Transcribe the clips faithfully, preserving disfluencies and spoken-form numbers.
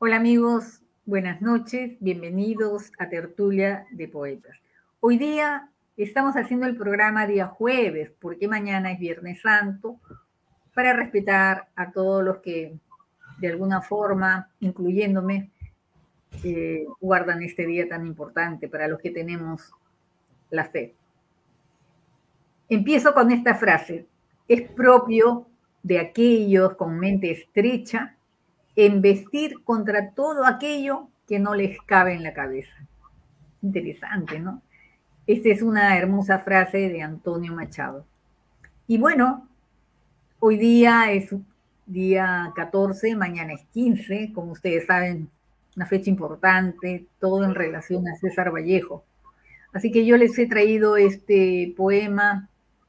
Hola amigos, buenas noches, bienvenidos a Tertulia de Poetas. Hoy día estamos haciendo el programa día jueves, porque mañana es Viernes Santo, para respetar a todos los que de alguna forma, incluyéndome, eh, guardan este día tan importante para los que tenemos la fe. Empiezo con esta frase: es propio de aquellos con mente estrecha embestir contra todo aquello que no les cabe en la cabeza. Interesante, ¿no? Esta es una hermosa frase de Antonio Machado. Y bueno, hoy día es día catorce, mañana es quince, como ustedes saben, una fecha importante, todo en relación a César Vallejo. Así que yo les he traído este poema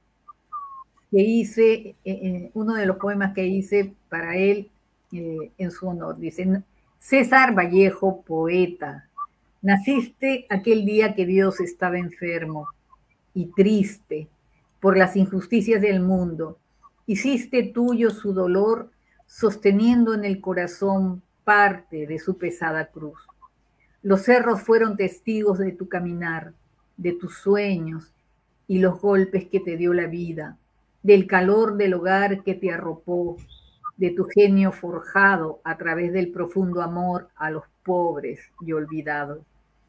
que hice, eh, uno de los poemas que hice para él, Eh, en su honor. Dicen: César Vallejo, poeta, naciste aquel día que Dios estaba enfermo y triste por las injusticias del mundo. Hiciste tuyo su dolor, sosteniendo en el corazón parte de su pesada cruz. Los cerros fueron testigos de tu caminar, de tus sueños y los golpes que te dio la vida, del calor del hogar que te arropó, de tu genio forjado a través del profundo amor a los pobres y olvidados.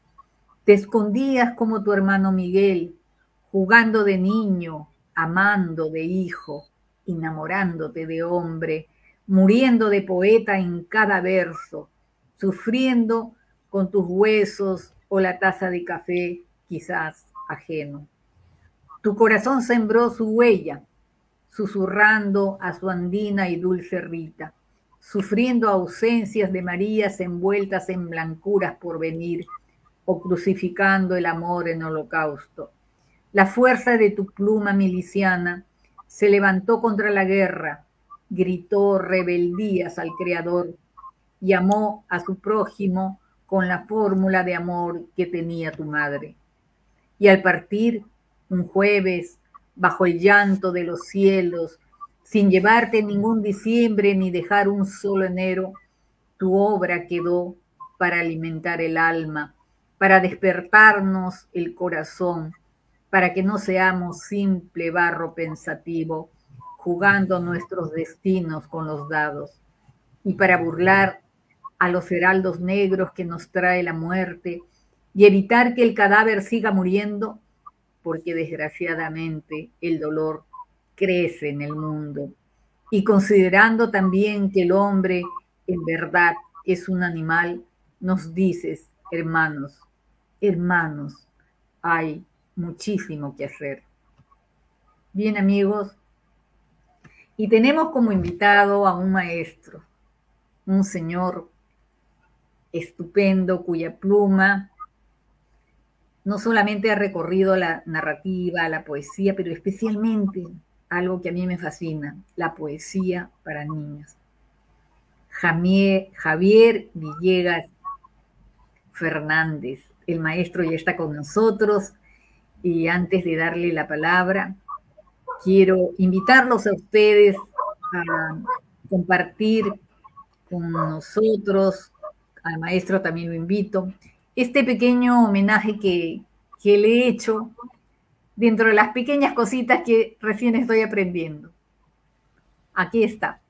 Te escondías como tu hermano Miguel, jugando de niño, amando de hijo, enamorándote de hombre, muriendo de poeta en cada verso, sufriendo con tus huesos o la taza de café, quizás ajeno. Tu corazón sembró su huella, susurrando a su andina y dulce Rita, sufriendo ausencias de Marías envueltas en blancuras por venir, o crucificando el amor en holocausto. La fuerza de tu pluma miliciana se levantó contra la guerra, gritó rebeldías al Creador, llamó a su prójimo con la fórmula de amor que tenía tu madre. Y al partir, un jueves, bajo el llanto de los cielos, sin llevarte ningún diciembre ni dejar un solo enero, tu obra quedó para alimentar el alma, para despertarnos el corazón, para que no seamos simple barro pensativo, jugando nuestros destinos con los dados, y para burlar a los heraldos negros que nos trae la muerte y evitar que el cadáver siga muriendo, porque desgraciadamente el dolor crece en el mundo. Y considerando también que el hombre en verdad es un animal, nos dices, hermanos, hermanos, hay muchísimo que hacer. Bien, amigos, y tenemos como invitado a un maestro, un señor estupendo cuya pluma no solamente ha recorrido la narrativa, la poesía, pero especialmente algo que a mí me fascina, la poesía para niños. Javier, Javier Villegas Fernández, el maestro ya está con nosotros, y antes de darle la palabra, quiero invitarlos a ustedes a compartir con nosotros, al maestro también lo invito, este pequeño homenaje que, que le he hecho dentro de las pequeñas cositas que recién estoy aprendiendo. Aquí está.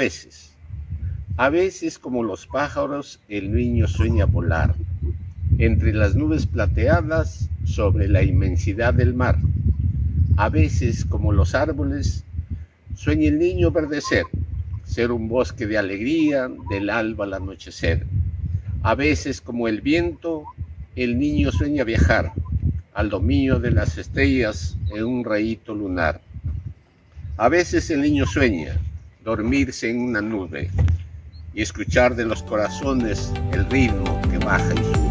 veces. A veces, como los pájaros, el niño sueña volar entre las nubes plateadas sobre la inmensidad del mar. A veces, como los árboles, sueña el niño verdecer, ser un bosque de alegría del alba al anochecer. A veces, como el viento, el niño sueña viajar al dominio de las estrellas en un rayito lunar. A veces el niño sueña dormirse en una nube y escuchar de los corazones el ritmo que baja y sube.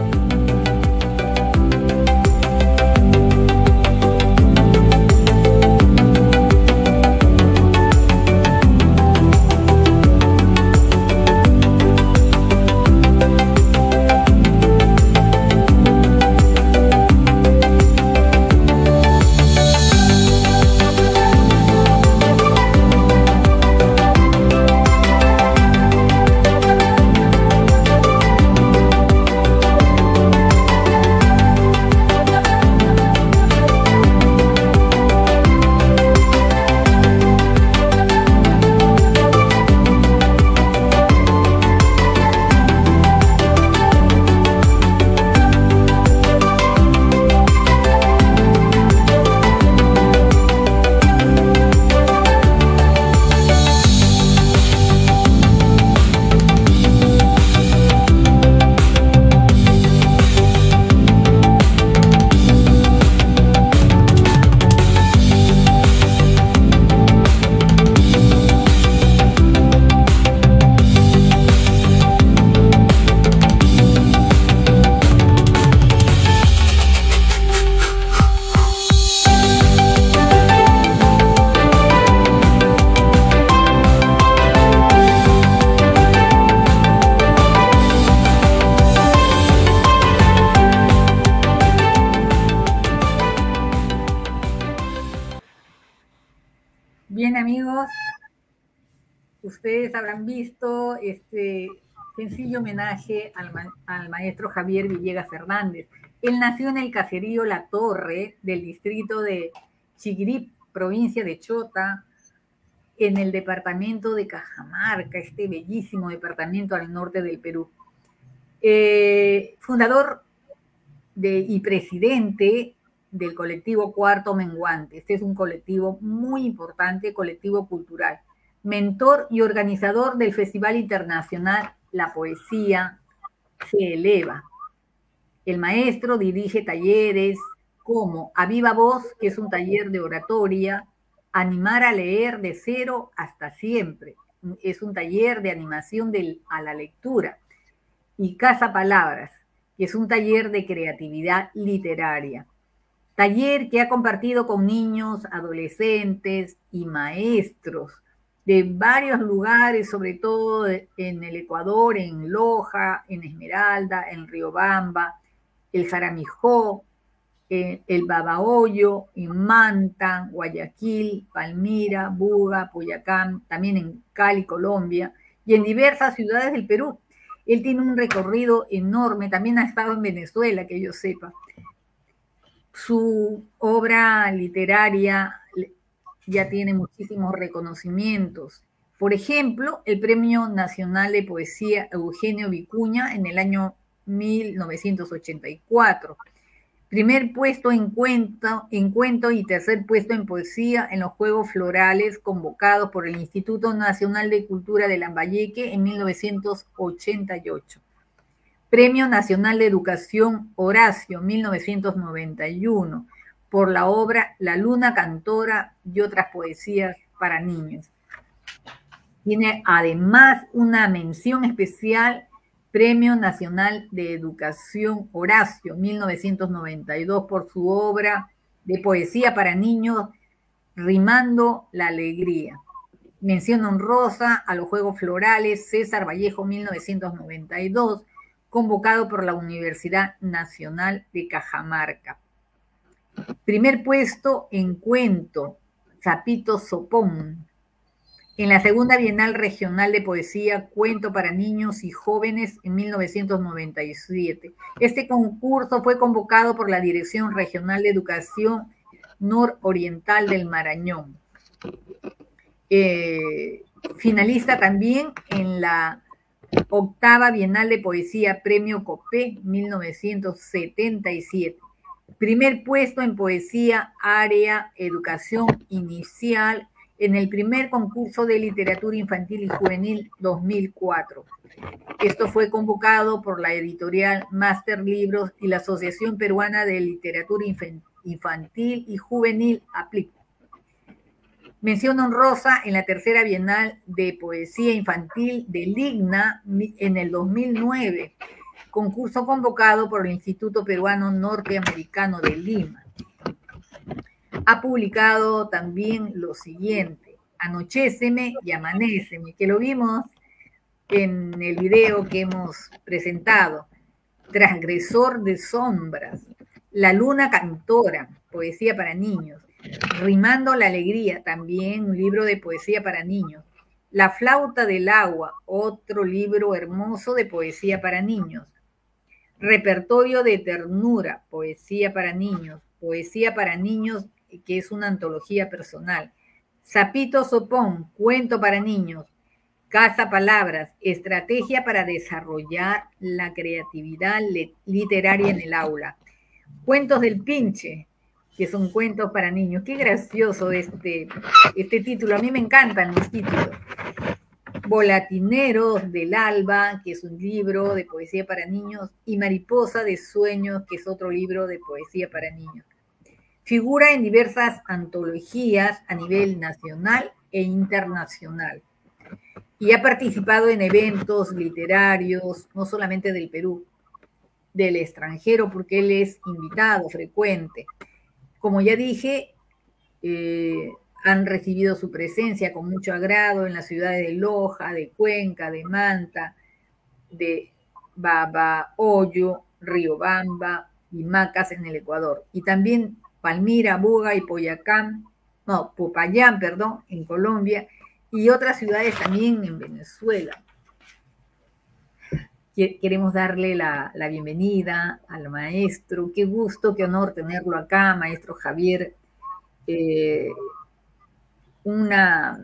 Bien, amigos, ustedes habrán visto este sencillo homenaje al, ma al maestro Javier Villegas Hernández. Él nació en el caserío La Torre del distrito de Chiquirip, provincia de Chota, en el departamento de Cajamarca, este bellísimo departamento al norte del Perú. Eh, fundador de, y presidente del colectivo Cuarto Menguante. Este es un colectivo muy importante, colectivo cultural. Mentor y organizador del Festival Internacional La Poesía se Eleva. El maestro dirige talleres como A Viva Voz, que es un taller de oratoria, Animar a leer de cero hasta siempre. Es un taller de animación del, a la lectura. Y Casa Palabras, que es un taller de creatividad literaria. Taller que ha compartido con niños, adolescentes y maestros de varios lugares, sobre todo en el Ecuador, en Loja, en Esmeralda, en Riobamba, el Jaramijó, el Babahoyo, en Manta, Guayaquil, Palmira, Buga, Boyacá, también en Cali, Colombia, y en diversas ciudades del Perú. Él tiene un recorrido enorme, también ha estado en Venezuela, que yo sepa. Su obra literaria ya tiene muchísimos reconocimientos. Por ejemplo, el Premio Nacional de Poesía Eugenio Vicuña en el año mil novecientos ochenta y cuatro. Primer puesto en cuento, en cuento y tercer puesto en poesía en los Juegos Florales convocados por el Instituto Nacional de Cultura de Lambayeque en mil novecientos ochenta y ocho. Premio Nacional de Educación Horacio, mil novecientos noventa y uno, por la obra La Luna Cantora y otras poesías para niños. Tiene además una mención especial, Premio Nacional de Educación Horacio, mil novecientos noventa y dos, por su obra de poesía para niños, Rimando la Alegría. Mención honrosa a los Juegos Florales, César Vallejo, mil novecientos noventa y dos, convocado por la Universidad Nacional de Cajamarca. Primer puesto en cuento, Zapito Sopón. En la segunda Bienal Regional de Poesía, Cuento para Niños y Jóvenes en mil novecientos noventa y siete. Este concurso fue convocado por la Dirección Regional de Educación Nororiental del Marañón. Eh, finalista también en la octava Bienal de Poesía Premio Copé mil novecientos setenta y siete. Primer puesto en poesía área educación inicial en el primer concurso de literatura infantil y juvenil dos mil cuatro. Esto fue convocado por la editorial Master Libros y la Asociación Peruana de Literatura Infantil y Juvenil, A P L I C. Mención honrosa en la tercera Bienal de Poesía Infantil de Ligna en el dos mil nueve, concurso convocado por el Instituto Peruano Norteamericano de Lima. Ha publicado también lo siguiente: Anochéceme y Amanéceme, que lo vimos en el video que hemos presentado. Transgresor de sombras, La luna cantora, poesía para niños. Rimando la alegría, también un libro de poesía para niños. La flauta del agua, otro libro hermoso de poesía para niños. Repertorio de ternura, poesía para niños. Poesía para niños, que es una antología personal. Sapito Sopón, cuento para niños. Casa Palabras, estrategia para desarrollar la creatividad literaria en el aula. Cuentos del Pinche, que son cuentos para niños. Qué gracioso este, este título, a mí me encantan los títulos. Volatineros del Alba, que es un libro de poesía para niños, y Mariposa de Sueños, que es otro libro de poesía para niños. Figura en diversas antologías a nivel nacional e internacional. Y ha participado en eventos literarios, no solamente del Perú, del extranjero, porque él es invitado frecuente. Como ya dije, eh, han recibido su presencia con mucho agrado en las ciudades de Loja, de Cuenca, de Manta, de Babahoyo, Riobamba y Macas en el Ecuador. Y también Palmira, Buga y Poyacán, no, Popayán, perdón, en Colombia, y otras ciudades también en Venezuela. Queremos darle la, la bienvenida al maestro. Qué gusto, qué honor tenerlo acá, maestro Javier. Eh, una,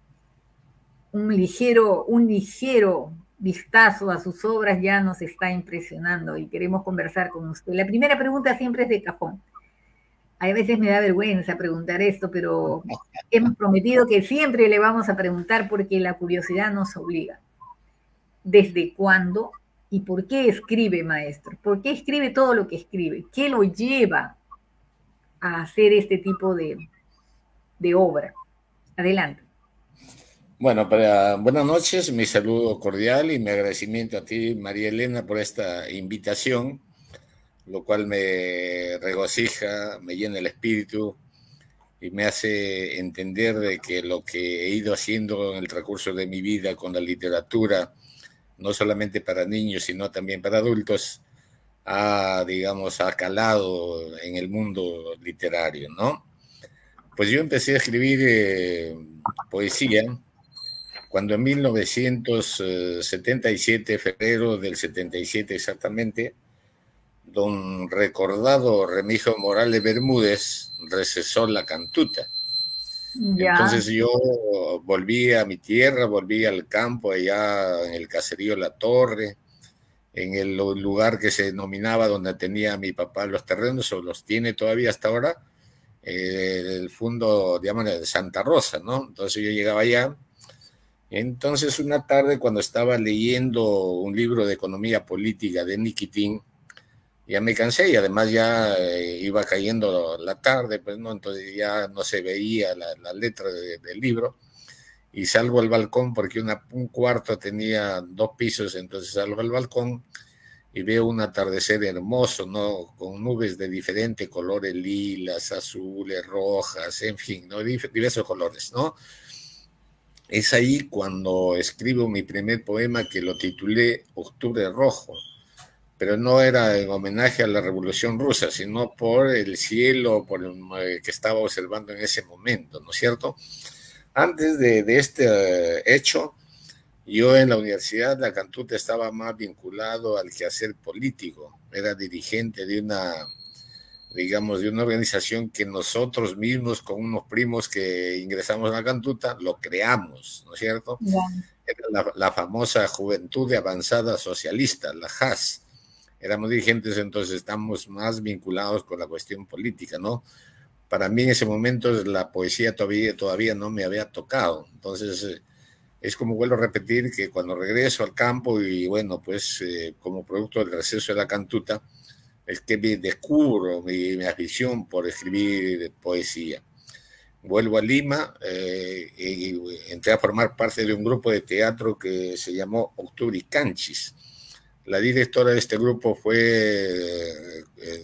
un, ligero, un ligero vistazo a sus obras ya nos está impresionando y queremos conversar con usted. La primera pregunta siempre es de cajón. A veces me da vergüenza preguntar esto, pero hemos prometido que siempre le vamos a preguntar porque la curiosidad nos obliga. ¿Desde cuándo y por qué escribe, maestro? ¿Por qué escribe todo lo que escribe? ¿Qué lo lleva a hacer este tipo de, de obra? Adelante. Bueno, para, buenas noches, mi saludo cordial y mi agradecimiento a ti, María Elena, por esta invitación, lo cual me regocija, me llena el espíritu y me hace entender de que lo que he ido haciendo en el transcurso de mi vida con la literatura, no solamente para niños, sino también para adultos, ha, digamos, ha calado en el mundo literario, ¿no? Pues yo empecé a escribir eh, poesía cuando en mil novecientos setenta y siete, febrero del setenta y siete exactamente, don recordado Remigio Morales Bermúdez recesó la cantuta. Ya. Entonces yo volví a mi tierra, volví al campo, allá en el caserío La Torre, en el lugar que se denominaba donde tenía mi papá los terrenos, o los tiene todavía hasta ahora, eh, el fondo, digamos, de Santa Rosa, ¿no? Entonces yo llegaba allá. Entonces una tarde, cuando estaba leyendo un libro de economía política de Nikitin, ya me cansé y además ya eh, iba cayendo la tarde, pues no, entonces ya no se veía la, la letra de, del libro, y salgo al balcón porque una, un cuarto tenía dos pisos, entonces salgo al balcón y veo un atardecer hermoso, ¿no? Con nubes de diferentes colores, lilas, azules, rojas, en fin, ¿no? Diversos colores, ¿no? Es ahí cuando escribo mi primer poema, que lo titulé Octubre Rojo, pero no era en homenaje a la Revolución Rusa, sino por el cielo por el que estaba observando en ese momento, ¿no es cierto? Antes de, de este uh, hecho, yo en la Universidad de la Cantuta estaba más vinculado al quehacer político, era dirigente de una digamos, de una organización que nosotros mismos, con unos primos que ingresamos a la cantuta, lo creamos, ¿no es cierto? Ya. Era la, la famosa Juventud de Avanzada Socialista, la J A S. Éramos dirigentes, entonces estamos más vinculados con la cuestión política, ¿no? Para mí en ese momento la poesía todavía, todavía no me había tocado, entonces eh, es como vuelvo a repetir que cuando regreso al campo y bueno, pues eh, como producto del receso de la cantuta, es que me descubro mi, mi afición por escribir poesía. Vuelvo a Lima eh, y entré a formar parte de un grupo de teatro que se llamó Octubre y Canchis. La directora de este grupo fue eh,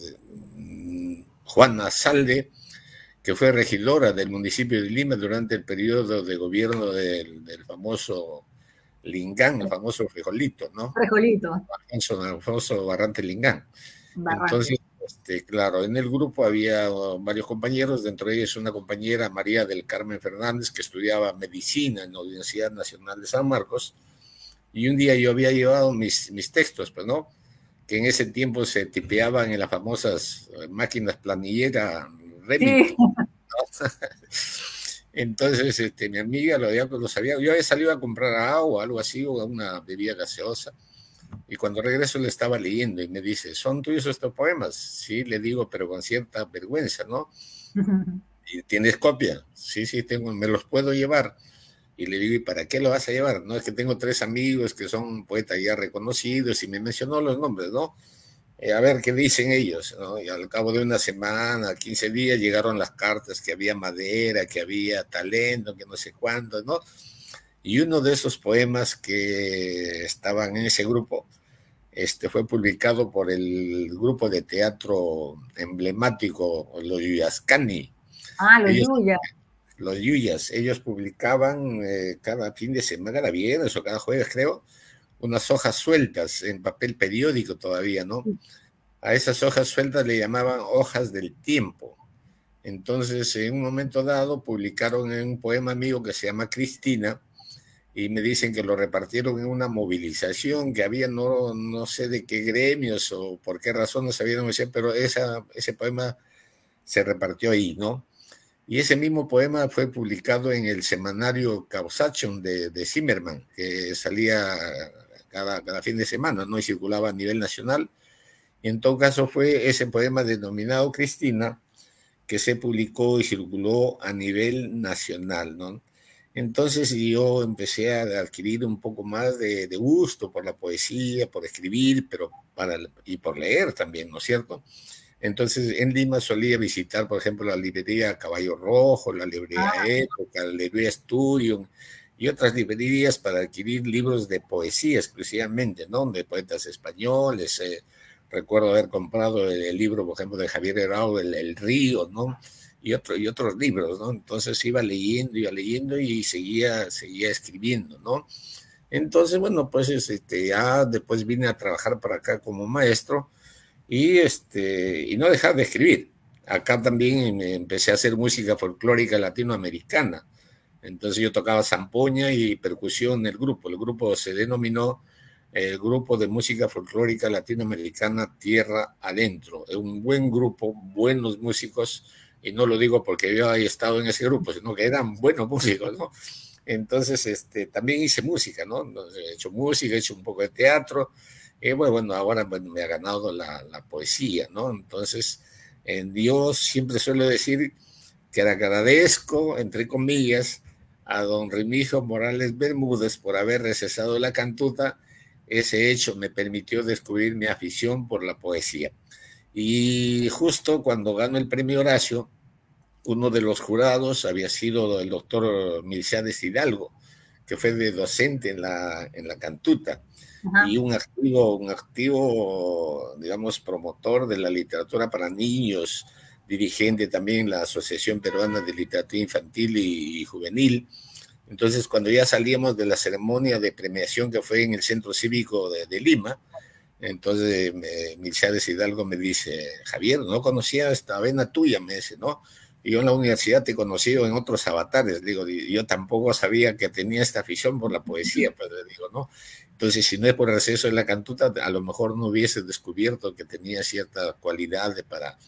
eh, Juana Salde, que fue regidora del municipio de Lima durante el periodo de gobierno del, del famoso Lingán, el famoso frijolito, ¿no? Frijolito. Alfonso, Alfonso Barrante Lingán. Barrante. Entonces, este, claro, en el grupo había varios compañeros, dentro de ellos una compañera, María del Carmen Fernández, que estudiaba medicina en la Universidad Nacional de San Marcos, y un día yo había llevado mis, mis textos, pues, ¿no? Que en ese tiempo se tipeaban en las famosas máquinas planillera Remington. Sí. ¿No? Entonces, este, mi amiga lo, había, lo sabía, yo había salido a comprar agua, algo así, o una bebida gaseosa, y cuando regreso le estaba leyendo y me dice, ¿son tuyos estos poemas? Sí, le digo, pero con cierta vergüenza, ¿no? ¿Y tienes copia? Sí, sí, tengo, me los puedo llevar. Y le digo, ¿y para qué lo vas a llevar? No, es que tengo tres amigos que son poetas ya reconocidos y me mencionó los nombres, ¿no? Eh, a ver qué dicen ellos, ¿no? Y al cabo de una semana, quince días, llegaron las cartas que había madera, que había talento, que no sé cuánto, ¿no? Y uno de esos poemas que estaban en ese grupo este, fue publicado por el grupo de teatro emblemático, los Yuyascani. Ah, los Yuyas. Los Yuyas, ellos publicaban eh, cada fin de semana, cada viernes o cada jueves, creo, unas hojas sueltas en papel periódico todavía, ¿no? A esas hojas sueltas le llamaban hojas del tiempo. Entonces, en un momento dado, publicaron un poema mío que se llama Cristina, y me dicen que lo repartieron en una movilización que había, no, no sé de qué gremios o por qué razón, no sabía, no sé, pero esa, ese poema se repartió ahí, ¿no? Y ese mismo poema fue publicado en el semanario Causation de, de Zimmerman, que salía cada, cada fin de semana, ¿no? Y circulaba a nivel nacional. Y en todo caso fue ese poema denominado Cristina que se publicó y circuló a nivel nacional, ¿no? Entonces yo empecé a adquirir un poco más de, de gusto por la poesía, por escribir, pero para, y por leer también, ¿no es cierto? Entonces, en Lima solía visitar, por ejemplo, la librería Caballo Rojo, la librería ah. Época, la librería Studium y otras librerías para adquirir libros de poesía exclusivamente, ¿no? De poetas españoles. Eh, recuerdo haber comprado el, el libro, por ejemplo, de Javier Herrao, El, el Río, ¿no? Y, otro, y otros libros, ¿no? Entonces iba leyendo, iba leyendo y seguía, seguía escribiendo, ¿no? Entonces, bueno, pues este, ya después vine a trabajar para acá como maestro. Y, este, y no dejar de escribir. Acá también empecé a hacer música folclórica latinoamericana. Entonces yo tocaba zampoña y percusión en el grupo. El grupo se denominó el Grupo de Música Folclórica Latinoamericana Tierra Adentro. Es un buen grupo, buenos músicos, y no lo digo porque yo haya estado en ese grupo, sino que eran buenos músicos, ¿no? Entonces este, también hice música, ¿no? He hecho música, he hecho un poco de teatro. Eh, bueno, bueno, ahora bueno, me ha ganado la, la poesía, ¿no? Entonces, en Dios siempre suelo decir que le agradezco, entre comillas, a don Remigio Morales Bermúdez por haber recesado la cantuta. Ese hecho me permitió descubrir mi afición por la poesía. Y justo cuando ganó el premio Horacio, uno de los jurados había sido el doctor Milciades Hidalgo, que fue de docente en la, en la cantuta. Ajá. Y un activo, un activo, digamos, promotor de la literatura para niños, dirigente también la Asociación Peruana de Literatura Infantil y, y Juvenil. Entonces, cuando ya salíamos de la ceremonia de premiación que fue en el Centro Cívico de, de Lima, entonces eh, Milciades Hidalgo me dice, Javier, no conocía esta vena tuya, me dice, ¿no? Y yo en la universidad te he conocido en otros avatares, digo, yo tampoco sabía que tenía esta afición por la poesía, pues le digo, ¿no? Entonces, si no es por el receso de la cantuta, a lo mejor no hubiese descubierto que tenía cierta cualidad de para,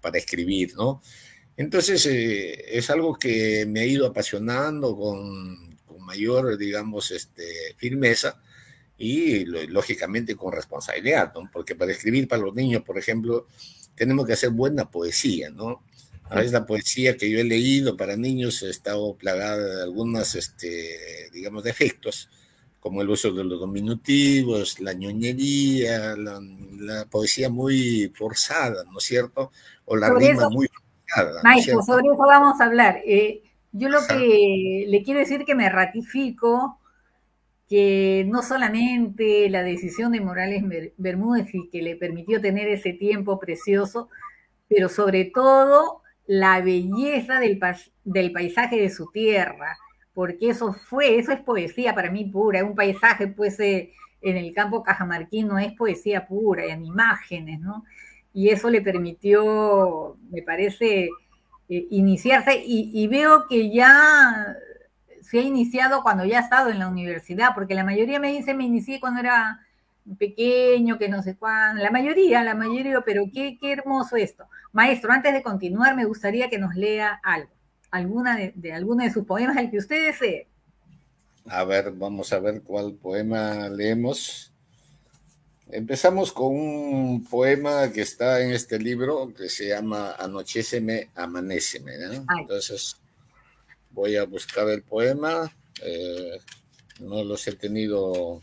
para escribir, ¿no? Entonces, eh, es algo que me ha ido apasionando con, con mayor, digamos, este, firmeza y, lógicamente, con responsabilidad, ¿no? Porque para escribir para los niños, por ejemplo, tenemos que hacer buena poesía, ¿no? A veces la poesía que yo he leído para niños ha estado plagada de algunos, este, digamos, defectos, como el uso de los diminutivos, la ñoñería, la, la poesía muy forzada, ¿no es cierto? O la Por rima eso, muy forzada, ¿no es maestro, cierto? sobre eso vamos a hablar. Eh, yo lo Ajá. que le quiero decir que me ratifico que no solamente la decisión de Morales Bermúdez y que le permitió tener ese tiempo precioso, pero sobre todo la belleza del, del paisaje de su tierra, porque eso fue, eso es poesía para mí pura, un paisaje pues eh, en el campo cajamarquino es poesía pura, en imágenes, ¿no? Y eso le permitió, me parece, eh, iniciarse y, y veo que ya se ha iniciado cuando ya ha estado en la universidad, porque la mayoría me dice, me inicié cuando era pequeño, que no sé cuándo, la mayoría, la mayoría, pero qué, qué hermoso esto. Maestro, antes de continuar, me gustaría que nos lea algo, alguna de, de alguno de sus poemas, el que usted desee. A ver, vamos a ver cuál poema leemos. Empezamos con un poema que está en este libro que se llama Anochéceme, Amaneceme, ¿no? Entonces, voy a buscar el poema. Eh, no los he tenido.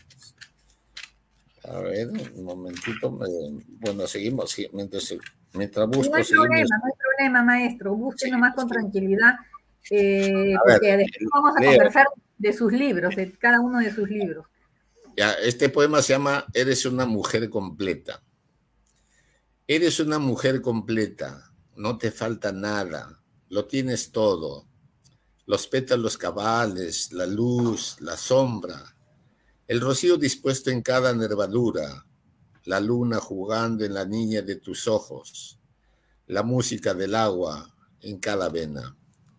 A ver, un momentito. Eh, bueno, seguimos. Sí, mientras, mientras busco, no hay seguimos. problema, no hay problema, maestro. Busque sí, nomás con sí. tranquilidad, eh, a porque ver, después vamos a leo. conversar de sus libros, de cada uno de sus libros. Ya, este poema se llama Eres una mujer completa. Eres una mujer completa, no te falta nada, lo tienes todo. Los pétalos cabales, la luz, la sombra, el rocío dispuesto en cada nervadura, la luna jugando en la niña de tus ojos, la música del agua en cada vena.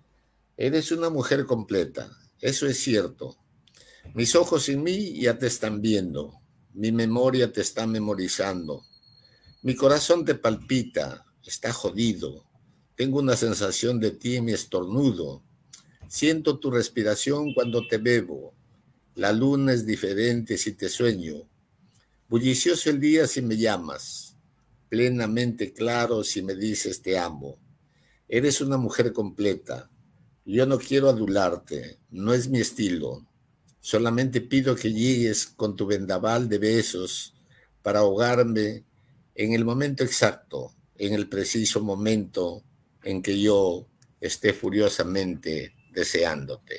Eres una mujer completa, eso es cierto. Mis ojos en mí ya te están viendo, mi memoria te está memorizando, mi corazón te palpita, está jodido, tengo una sensación de ti en mi estornudo, siento tu respiración cuando te bebo, la luna es diferente si te sueño, bullicioso el día si me llamas, plenamente claro si me dices te amo, eres una mujer completa, yo no quiero adularte, no es mi estilo. Solamente pido que llegues con tu vendaval de besos para ahogarme en el momento exacto, en el preciso momento en que yo esté furiosamente deseándote.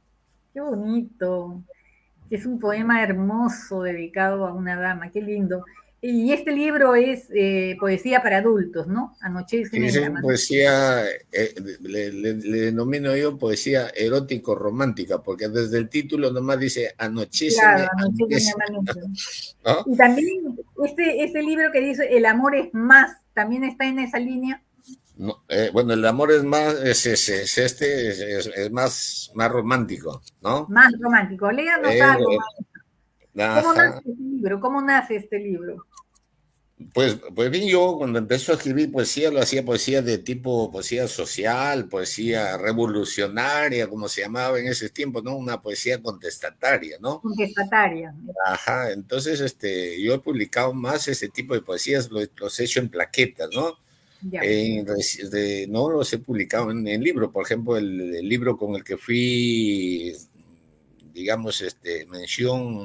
Qué bonito. Es un poema hermoso dedicado a una dama, qué lindo. Y este libro es eh, poesía para adultos, ¿no? Anochece Sí, poesía, eh, le, le, le denomino yo poesía erótico-romántica, porque desde el título nomás dice Anochece. Claro, Anochece ¿no? Y también este, este libro que dice El amor es más, ¿también está en esa línea? No, eh, bueno, el amor es más, es, es, es este, es, es, es, más, más romántico, ¿no? Más romántico. Léanos eh, algo. Eh, ¿Cómo nace este libro? ¿Cómo nace este libro? Pues, pues bien, yo cuando empecé a escribir poesía, lo hacía poesía de tipo poesía social, poesía revolucionaria, como se llamaba en ese tiempo, ¿no? Una poesía contestataria, ¿no? Contestataria. Ajá, entonces este, yo he publicado más ese tipo de poesías, los, los he hecho en plaquetas, ¿no? Eh, de, no los he publicado en, en libro, por ejemplo, el, el libro con el que fui, digamos, este, mención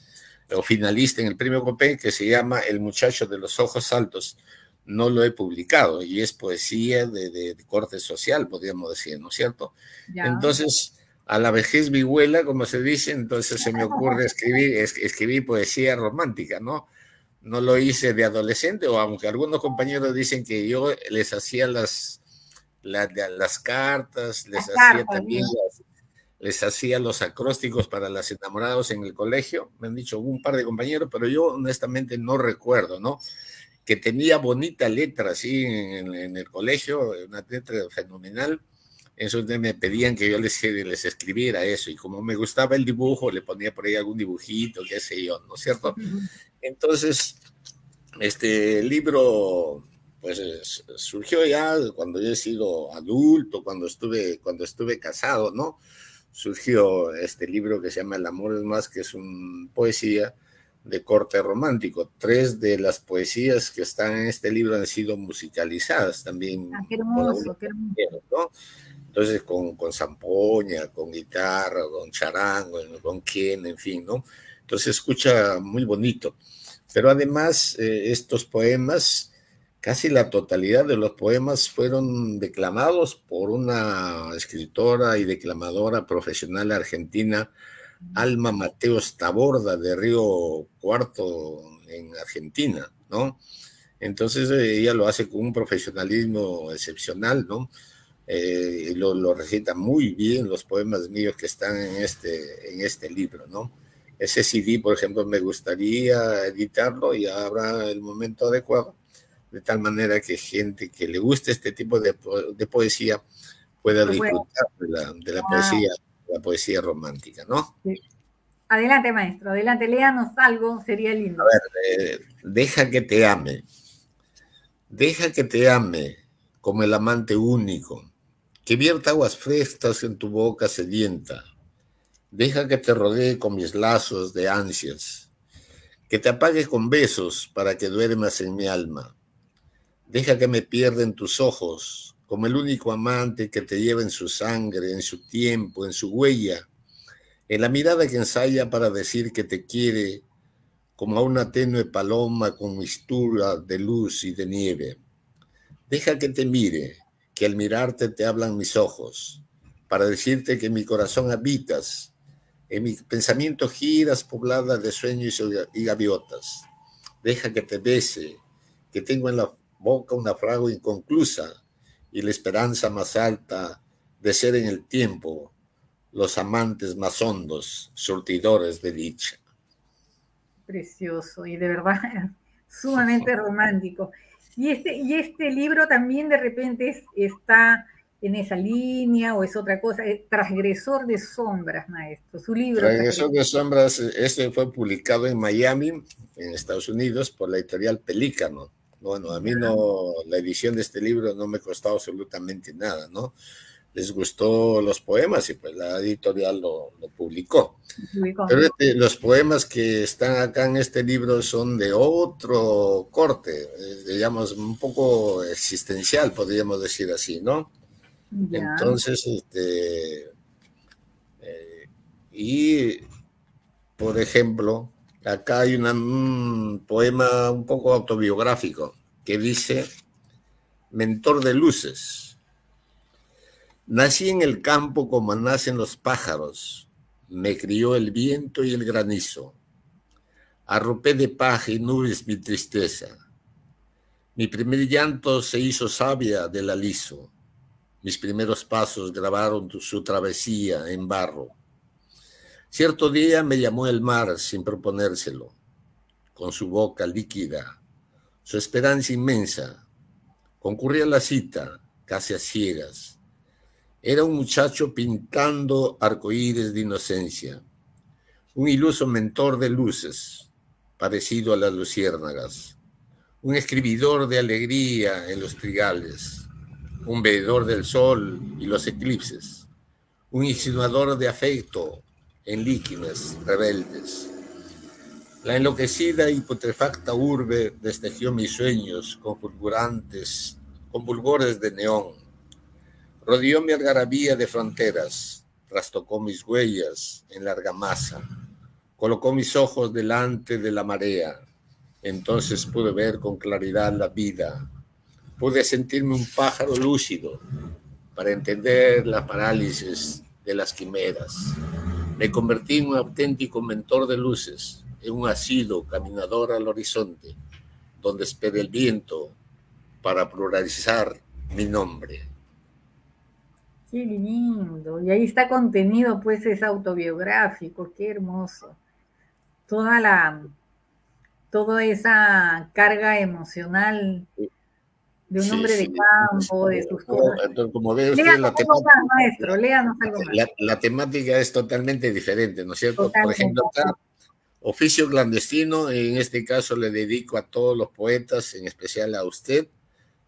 o finalista en el premio Copé, que se llama El muchacho de los ojos altos, no lo he publicado y es poesía de, de, de corte social, podríamos decir, ¿no es cierto? Ya. Entonces, a la vejez vihuela, como se dice, entonces se me ocurre escribir, es, escribir poesía romántica, ¿no? No lo hice de adolescente, o aunque algunos compañeros dicen que yo les hacía las, las, las cartas, les las hacía cartas, también las, les hacía los acrósticos para los enamorados en el colegio, me han dicho un par de compañeros, pero yo honestamente no recuerdo, ¿no? Que tenía bonita letra así en, en el colegio, una letra fenomenal. Eso me pedían que yo les, les escribiera eso, y como me gustaba el dibujo, le ponía por ahí algún dibujito, qué sé yo, ¿no es cierto? Entonces, este libro, pues surgió ya cuando yo he sido adulto, cuando estuve, cuando estuve casado, ¿no? Surgió este libro que se llama El amor es más, que es una poesía de corte romántico. Tres de las poesías que están en este libro han sido musicalizadas también. Ah, qué hermoso, qué hermoso. ¿No? Entonces, con, con zampoña, con guitarra, con charango, con quien, en fin, ¿no? Entonces, escucha muy bonito. Pero además, eh, estos poemas, casi la totalidad de los poemas fueron declamados por una escritora y declamadora profesional argentina, Alma Mateos Taborda, de Río Cuarto, en Argentina, ¿no? Entonces, eh, ella lo hace con un profesionalismo excepcional, ¿no? Eh, lo, lo recita muy bien los poemas míos que están en este, en este libro, ¿no? Ese C D, por ejemplo, me gustaría editarlo y habrá el momento adecuado, de tal manera que gente que le guste este tipo de, de poesía pueda disfrutar de la, de la, wow. poesía, de la poesía romántica, ¿no? Sí. Adelante, maestro, adelante, léanos algo, sería lindo. A ver, eh, deja que te ame, deja que te ame como el amante único, que vierta aguas frescas en tu boca sedienta. Deja que te rodee con mis lazos de ansias, que te apague con besos para que duermas en mi alma. Deja que me pierda en tus ojos, como el único amante que te lleva en su sangre, en su tiempo, en su huella, en la mirada que ensaya para decir que te quiere, como a una tenue paloma con mistura de luz y de nieve. Deja que te mire, que al mirarte te hablan mis ojos, para decirte que en mi corazón habitas, en mi pensamiento giras poblada de sueños y gaviotas. Deja que te bese, que tengo en la boca una fragua inconclusa y la esperanza más alta de ser en el tiempo los amantes más hondos, surtidores de dicha. Precioso y de verdad sumamente romántico. Y este, y este libro también de repente es, está en esa línea o es otra cosa, es Transgresor de Sombras, maestro, su libro. Transgresor de Sombras, este fue publicado en Miami, en Estados Unidos, por la editorial Pelícano. Bueno, a mí no, la edición de este libro no me costó absolutamente nada, ¿no? Les gustó los poemas y pues la editorial lo, lo publicó. publicó. Pero este, los poemas que están acá en este libro son de otro corte, eh, digamos, un poco existencial, podríamos decir así, ¿no? Ya. Entonces, este, eh, y, por ejemplo, acá hay una, un poema un poco autobiográfico que dice, mentor de luces. Nací en el campo como nacen los pájaros, me crió el viento y el granizo. Arropé de paja y nubes mi tristeza. Mi primer llanto se hizo savia del aliso. Mis primeros pasos grabaron su travesía en barro. Cierto día me llamó el mar sin proponérselo, con su boca líquida, su esperanza inmensa. Concurrí a la cita, casi a ciegas. Era un muchacho pintando arcoíris de inocencia, un iluso mentor de luces, parecido a las luciérnagas, un escribidor de alegría en los trigales, un veedor del sol y los eclipses, un insinuador de afecto en líquidas rebeldes. La enloquecida y putrefacta urbe destejió mis sueños con fulgurantes, con fulgores de neón. Rodeó mi algarabía de fronteras, trastocó mis huellas en la argamasa, colocó mis ojos delante de la marea. Entonces pude ver con claridad la vida, pude sentirme un pájaro lúcido para entender la parálisis de las quimeras. Me convertí en un auténtico mentor de luces, en un asiduo caminador al horizonte, donde espera el viento para pluralizar mi nombre. Qué lindo, y ahí está contenido, pues, es autobiográfico, qué hermoso. Toda la, toda esa carga emocional de un sí, hombre sí, de campo, sí, de sus cosas. Entonces, como ve usted, la temática, más, maestro, léanos algo más. La, la temática es totalmente diferente, ¿no es cierto? Totalmente. Por ejemplo, acá, oficio clandestino, en este caso le dedico a todos los poetas, en especial a usted,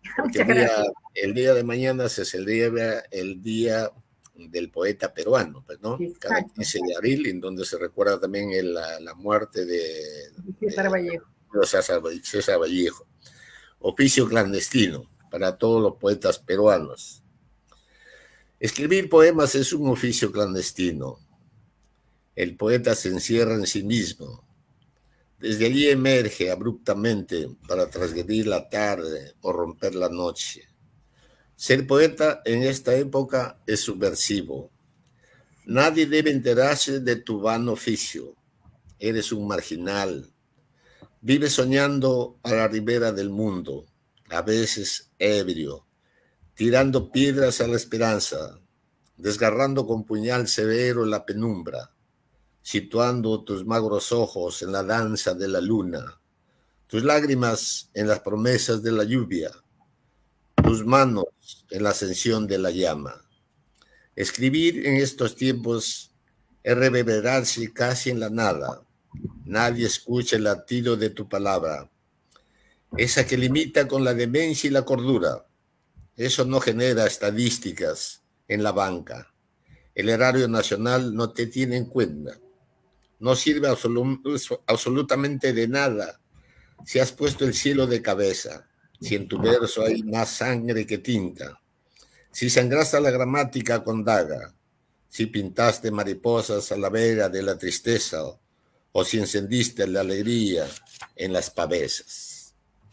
porque el Muchas día, gracias. el día de mañana se celebra el Día del Poeta Peruano, pues, ¿no? Cada Exacto. quince de abril, en donde se recuerda también el- la, la muerte de, César de Vallejo. César César Vallejo. Oficio clandestino para todos los poetas peruanos. Escribir poemas es un oficio clandestino. El poeta se encierra en sí mismo. Desde allí emerge abruptamente para transgredir la tarde o romper la noche. Ser poeta en esta época es subversivo. Nadie debe enterarse de tu vano oficio. Eres un marginal. Vives soñando a la ribera del mundo, a veces ebrio, tirando piedras a la esperanza, desgarrando con puñal severo la penumbra, situando tus magros ojos en la danza de la luna, tus lágrimas en las promesas de la lluvia, tus manos en la ascensión de la llama. Escribir en estos tiempos es reverberarse casi en la nada. Nadie escucha el latido de tu palabra, esa que limita con la demencia y la cordura. Eso no genera estadísticas en la banca. El erario nacional no te tiene en cuenta. No sirve absolu absolutamente de nada si has puesto el cielo de cabeza, si en tu verso hay más sangre que tinta, si sangraste la gramática con daga, si pintaste mariposas a la vera de la tristeza o si encendiste la alegría en las pavesas.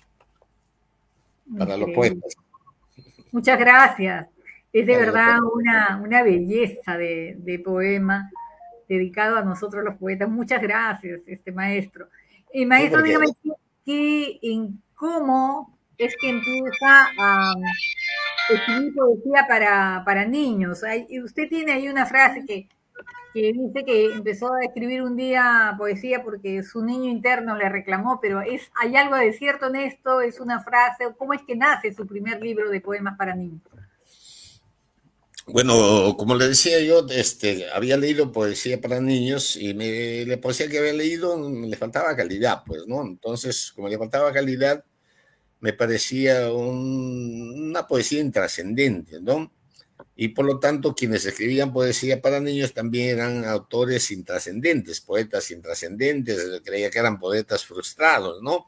Para los Increíble. poetas. Muchas gracias. Es de Para verdad una, una belleza de, de poema dedicado a nosotros los poetas. Muchas gracias, este maestro. Y maestro, porque... dígame que en cómo es que empieza a escribir poesía para, para niños. Hay, usted tiene ahí una frase que, que dice que empezó a escribir un día poesía porque su niño interno le reclamó, pero es, ¿hay algo de cierto en esto? ¿Es una frase? ¿Cómo es que nace su primer libro de poemas para niños? Bueno, como le decía yo, este, había leído poesía para niños y me, la poesía que había leído le faltaba calidad, pues, ¿no? Entonces, como le faltaba calidad, me parecía un, una poesía intrascendente, ¿no? Y por lo tanto, quienes escribían poesía para niños también eran autores intrascendentes, poetas intrascendentes, creía que eran poetas frustrados, ¿no?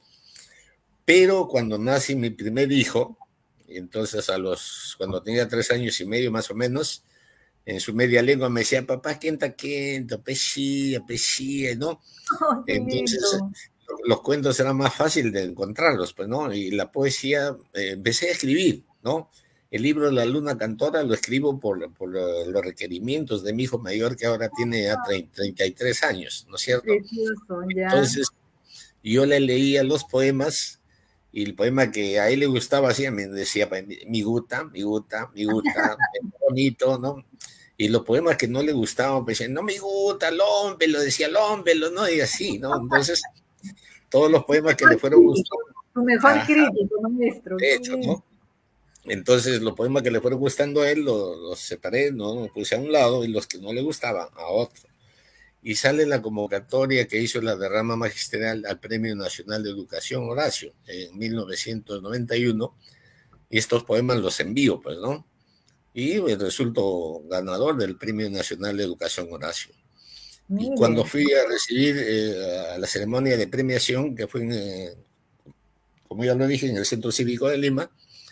Pero cuando nace mi primer hijo, y entonces a los, cuando tenía tres años y medio más o menos, en su media lengua me decía, papá, quenta, quenta, pesía, pesía, ¿no? Oh, qué Entonces, lindo. los cuentos eran más fácil de encontrarlos, pues, ¿no? Y la poesía, eh, empecé a escribir, ¿no? El libro La Luna Cantora lo escribo por, por los requerimientos de mi hijo mayor, que ahora tiene ya treinta y tres años, ¿no es cierto? Precioso, ya. Entonces, yo le leía los poemas y el poema que a él le gustaba así, me decía, mi guta, mi guta, mi guta, bonito, ¿no? Y los poemas que no le gustaban, pues decían, no me gusta, lo decía lómbelo, ¿no? Y así, ¿no? Entonces, todos los poemas que le fueron gustando. Tu mejor crítico, maestro. De hecho, ¿no? Entonces, los poemas que le fueron gustando a él los, los separé, ¿no? Los puse a un lado y los que no le gustaban a otro. Y sale la convocatoria que hizo la derrama magistral al Premio Nacional de Educación Horacio en mil novecientos noventa y uno, y estos poemas los envío, pues, ¿no? Y pues, resulto ganador del Premio Nacional de Educación Horacio. Mire. Y cuando fui a recibir eh, a la ceremonia de premiación, que fue, en, eh, como ya lo dije, en el Centro Cívico de Lima,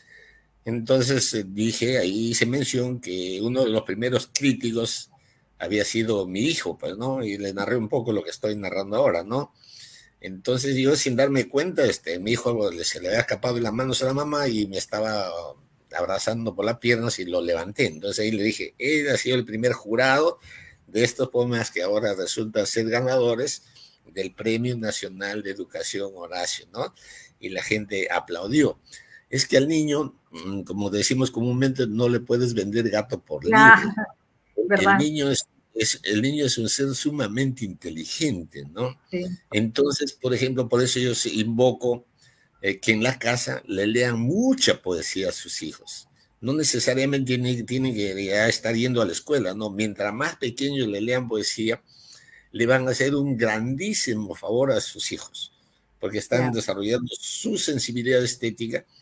entonces eh, dije, ahí hice mención que uno de los primeros críticos había sido mi hijo, pues, ¿no? Y le narré un poco lo que estoy narrando ahora, ¿no? Entonces yo, sin darme cuenta, este, mi hijo se le había escapado de las manos a la mamá y me estaba abrazando por las piernas y lo levanté. Entonces ahí le dije, él ha sido el primer jurado de estos poemas que ahora resultan ser ganadores del Premio Nacional de Educación Horacio, ¿no? Y la gente aplaudió. Es que al niño, como decimos comúnmente, no le puedes vender gato por liebre. ¿Verdad? El niño es, es, el niño es un ser sumamente inteligente, ¿no? Sí. Entonces, por ejemplo, por eso yo invoco eh, que en la casa le lean mucha poesía a sus hijos. No necesariamente tienen, tienen que ya estar yendo a la escuela, ¿no? Mientras más pequeños le lean poesía, le van a hacer un grandísimo favor a sus hijos, porque están yeah. desarrollando su sensibilidad estética,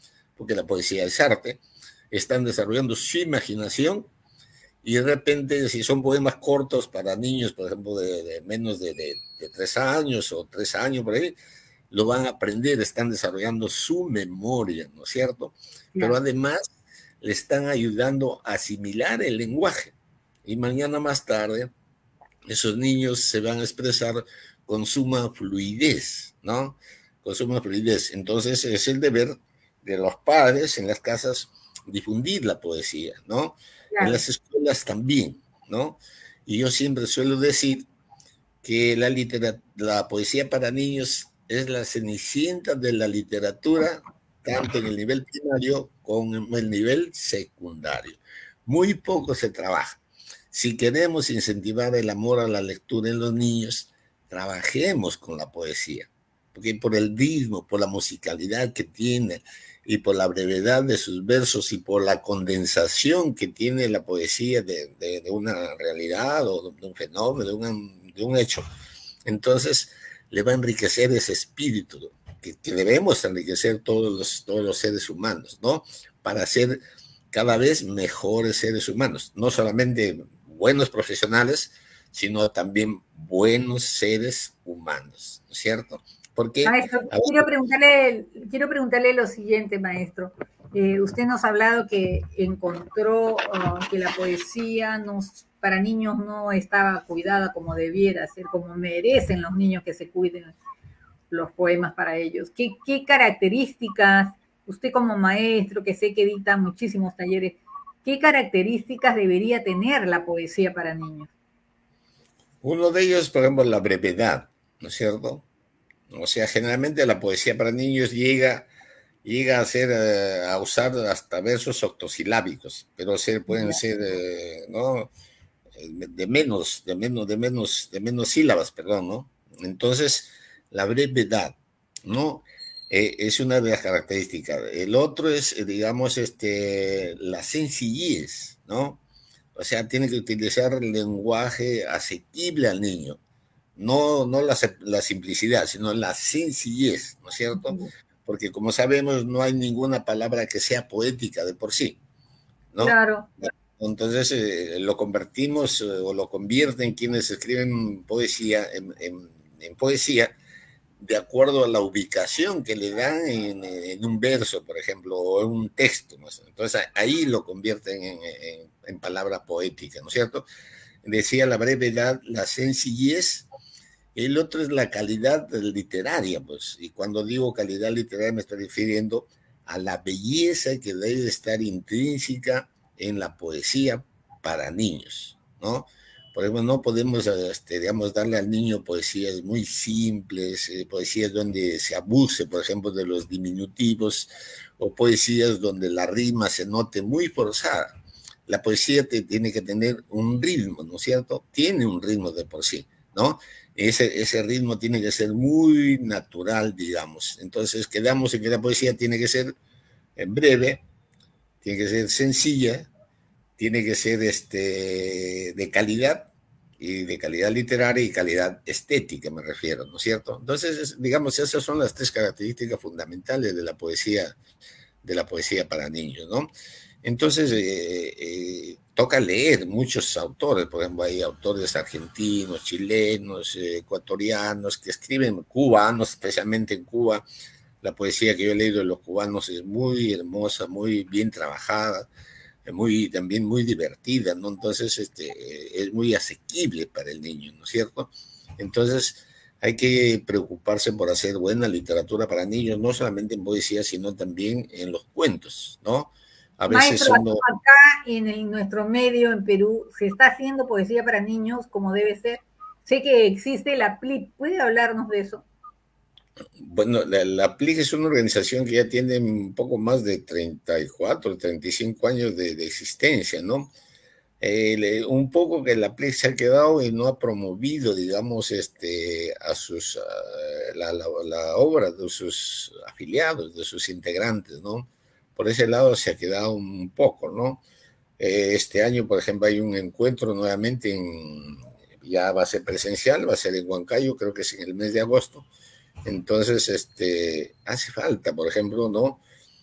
porque la poesía es arte, están desarrollando su imaginación y de repente, si son poemas cortos para niños, por ejemplo, de, de menos de, de, de tres años o tres años por ahí, lo van a aprender, están desarrollando su memoria, ¿no es cierto? Yeah. Pero además le están ayudando a asimilar el lenguaje. Y mañana más tarde, esos niños se van a expresar con suma fluidez, ¿no? Con suma fluidez. Entonces es el deber de los padres en las casas difundir la poesía, ¿no? Claro. En las escuelas también, ¿no? Y yo siempre suelo decir que la, la poesía para niños es la cenicienta de la literatura, tanto en el nivel primario como en el nivel secundario. Muy poco se trabaja. Si queremos incentivar el amor a la lectura en los niños, trabajemos con la poesía, porque por el ritmo, por la musicalidad que tiene y por la brevedad de sus versos y por la condensación que tiene la poesía de, de, de una realidad o de un fenómeno, de un, de un hecho, entonces le va a enriquecer ese espíritu que, que debemos enriquecer todos los, todos los seres humanos, ¿no? Para ser cada vez mejores seres humanos, no solamente buenos profesionales, sino también buenos seres humanos, ¿no es cierto? Porque, maestro, quiero preguntarle, quiero preguntarle lo siguiente, maestro. Eh, usted nos ha hablado que encontró uh, que la poesía nos, para niños no estaba cuidada como debiera ser, como merecen los niños que se cuiden los poemas para ellos. ¿Qué, qué características, usted como maestro, que sé que dicta muchísimos talleres, qué características debería tener la poesía para niños? Uno de ellos, por ejemplo, la brevedad, ¿no es cierto? O sea, generalmente la poesía para niños llega, llega a ser, eh, a usar hasta versos octosilábicos, pero ser, pueden yeah. ser, eh, ¿no? De menos, de menos, de menos, de menos sílabas, perdón, ¿no? Entonces, la brevedad, ¿no? Eh, es una de las características. El otro es, digamos, este, la sencillez, ¿no? O sea, tiene que utilizar el lenguaje asequible al niño. No, no la, la simplicidad, sino la sencillez, ¿no es cierto? Porque como sabemos, no hay ninguna palabra que sea poética de por sí, ¿no? Claro. Entonces eh, lo convertimos eh, o lo convierten quienes escriben poesía en, en, en poesía de acuerdo a la ubicación que le dan en, en un verso, por ejemplo, o en un texto, ¿no? Entonces ahí lo convierten en, en, en palabra poética, ¿no es cierto? Decía la brevedad, la sencillez. El otro es la calidad literaria, pues, y cuando digo calidad literaria me estoy refiriendo a la belleza que debe estar intrínseca en la poesía para niños, ¿no? Por ejemplo, no podemos, este, digamos, darle al niño poesías muy simples, eh, poesías donde se abuse, por ejemplo, de los diminutivos, o poesías donde la rima se note muy forzada. La poesía te, tiene que tener un ritmo, ¿no es cierto? Tiene un ritmo de por sí, ¿no? Ese, ese ritmo tiene que ser muy natural, digamos. Entonces quedamos en que la poesía tiene que ser en breve, tiene que ser sencilla, tiene que ser este, de calidad, y de calidad literaria y calidad estética, me refiero, ¿no es cierto? Entonces, digamos, esas son las tres características fundamentales de la poesía, de la poesía para niños, ¿no? Entonces, eh, eh, toca leer muchos autores, por ejemplo, hay autores argentinos, chilenos, eh, ecuatorianos, que escriben, cubanos, especialmente en Cuba. La poesía que yo he leído de los cubanos es muy hermosa, muy bien trabajada, muy, también muy divertida, ¿no? Entonces, este, es muy asequible para el niño, ¿no es cierto? Entonces, hay que preocuparse por hacer buena literatura para niños, no solamente en poesía, sino también en los cuentos, ¿no? A veces Maestro, uno... acá en el, nuestro medio, en Perú, se está haciendo poesía para niños como debe ser. Sé que existe la P L I C, ¿puede hablarnos de eso? Bueno, la, la P L I C es una organización que ya tiene un poco más de treinta y cuatro, treinta y cinco años de, de existencia, ¿no? Eh, le, un poco que la P L I C se ha quedado y no ha promovido, digamos, este, a sus, uh, la, la, la obra de sus afiliados, de sus integrantes, ¿no? Por ese lado se ha quedado un poco, ¿no? Eh, este año, por ejemplo, hay un encuentro nuevamente, en, ya va a ser presencial, va a ser en Huancayo, creo que es en el mes de agosto. Entonces, este, hace falta, por ejemplo, ¿no?